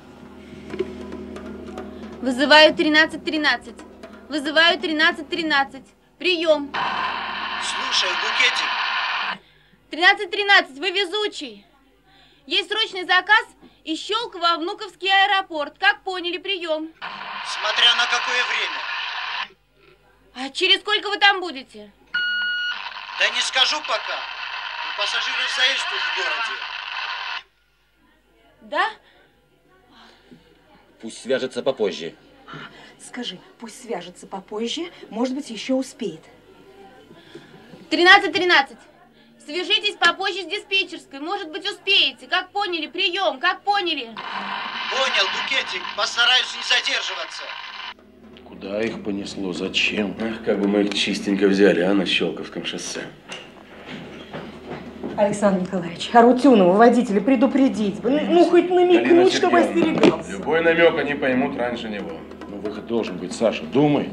Вызываю тринадцать тринадцать. Вызываю тринадцать тринадцать. Прием. Слушаю, Букетик. тринадцать тринадцать, вы везучий. Есть срочный заказ из Щелково во Внуковский аэропорт. Как поняли, прием. Смотря на какое время. А через сколько вы там будете? Да не скажу пока. У пассажиров заезд тут в городе. Да? Пусть свяжется попозже. Скажи, пусть свяжется попозже, может быть, еще успеет. тринадцать тринадцать. Свяжитесь попозже с диспетчерской. Может быть, успеете. Как поняли, прием. Как поняли? Понял, Букетик. Постараюсь не задерживаться. Куда их понесло? Зачем? Ах, как бы мы их чистенько взяли, а, на Щелковском шоссе. Александр Николаевич, Арутюнова, водителя, предупредить бы. Ну, хоть намекнуть, чтобы остерегался. Любой намек они поймут раньше него. Ну, выход должен быть, Саша, думай.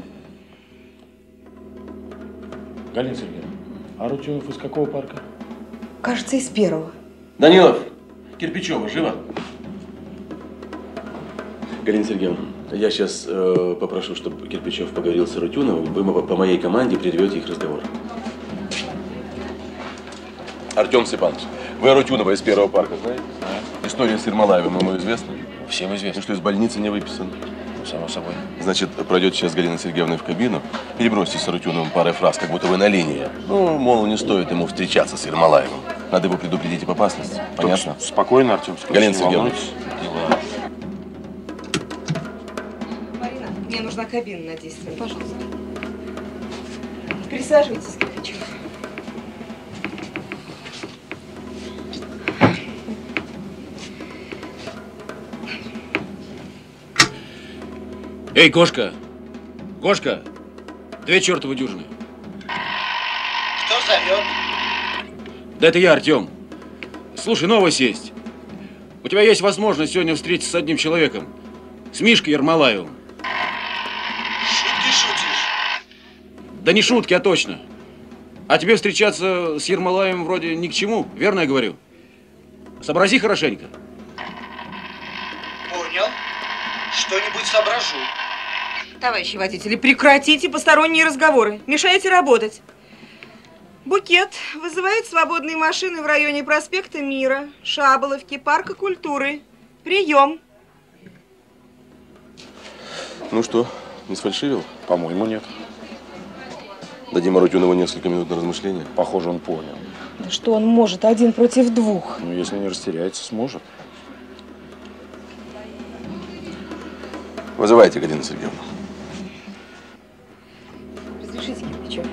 Галина Сергеевна, а Арутюнов из какого парка? Кажется, из первого. Данилов, Кирпичева, живо? Галина Сергеевна, я сейчас э, попрошу, чтобы Кирпичев поговорил с Арутюновым. Вы по моей команде прервете их разговор. Артем Степанович, вы Арутюнова из первого парка знаете? Знаю. История с Ермолаевым ему известна? Всем известно. Ну, что из больницы не выписан? Ну, само собой. Значит, пройдет сейчас Галина Сергеевна в кабину, перебросьте с Арутюновым парой фраз, как будто вы на линии. Ну, мол, не стоит ему встречаться с Ермолаевым. Надо его предупредить об опасности. Понятно? Только спокойно, Артем. Галина Сергеевна. Марина, мне нужна кабина на десять минут. Пожалуйста. Присаживайтесь, Кирпичев. Эй, Гошка! Гошка! Две чертовы дюжины. Кто зовет? Да это я, Артем. Слушай, новость есть. У тебя есть возможность сегодня встретиться с одним человеком. С Мишкой Ермолаевым. Шутки шутишь? Да не шутки, а точно. А тебе встречаться с Ермолаевым вроде ни к чему, верно я говорю? Сообрази хорошенько. Понял. Что-нибудь соображу. Товарищи водители, прекратите посторонние разговоры. Мешаете работать. Букет вызывает свободные машины в районе проспекта Мира, Шаболовки, Парка культуры. Прием. Ну что, не сфальшивил? По-моему, нет. Дадим Арутюнову несколько минут на размышление. Похоже, он понял. Да что он может один против двух? Ну, если не растеряется, сможет. Вызывайте, Галина Сергеевна. Разрешите, Кирпичев.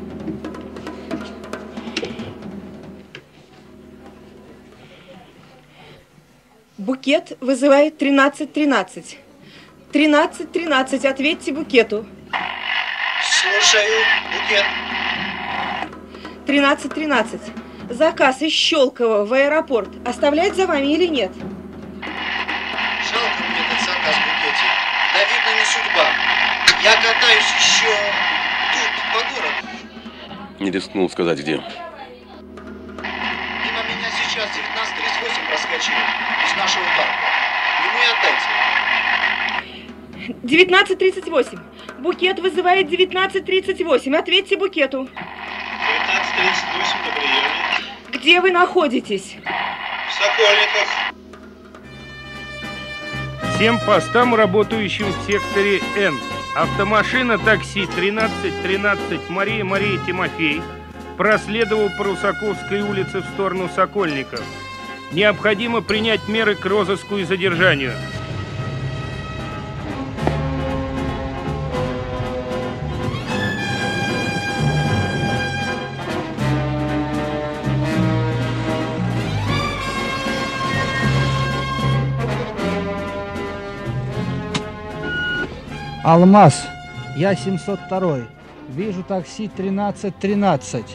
Букет вызывает тринадцать тринадцать. тринадцать тринадцать, ответьте Букету. Слушаю, Букет. тринадцать тринадцать. Заказ из Щелково в аэропорт оставлять за вами или нет? Жалко мне этот заказ, Букетик. Да, видно, не судьба. Я катаюсь еще тут, по городу. Не рискнул сказать, где. Мимо меня сейчас девятнадцать тридцать восемь проскочили из нашего парка. Ему и отдайте. девятнадцать тридцать восемь. Букет вызывает девятнадцать тридцать восемь. Ответьте Букету. девятнадцать тридцать восемь на приеме. Где вы находитесь? В Сокольниках. Всем постам, работающим в секторе Н. Автомашина такси тринадцать тринадцать Мария Мария Тимофей проследовал по Русаковской улице в сторону Сокольников. Необходимо принять меры к розыску и задержанию. Алмаз, я семьсот второй. Вижу такси тринадцать тринадцать.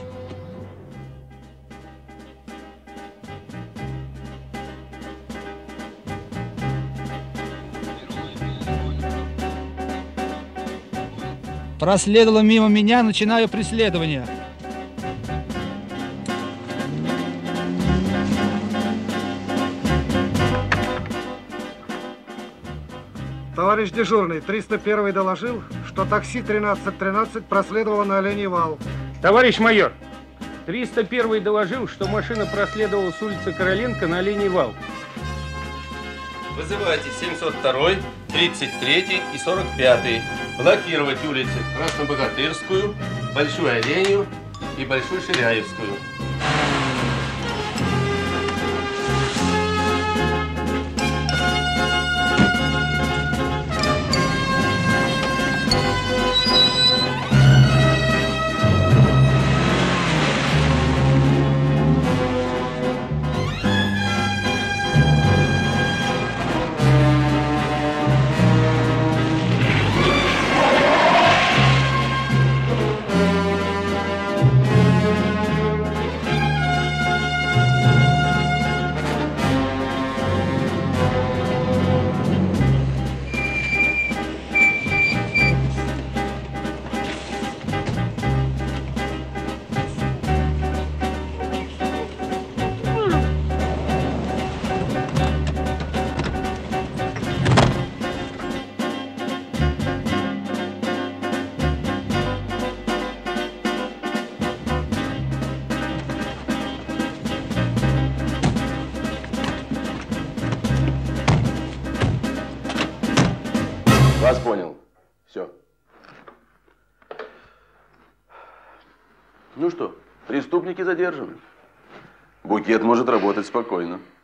Проследовала мимо меня, начинаю преследование. Товарищ дежурный, триста первый доложил, что такси тринадцать тринадцать проследовало на Оленей вал. Товарищ майор, триста первый доложил, что машина проследовала с улицы Короленко на Оленей вал. Вызывайте семьсот второй, тридцать третий и сорок пятый. Блокировать улицы Краснобогатырскую, Большую Оленью и Большую Ширяевскую. Вас понял. Все. Ну что, преступники задержаны. Букет может работать спокойно.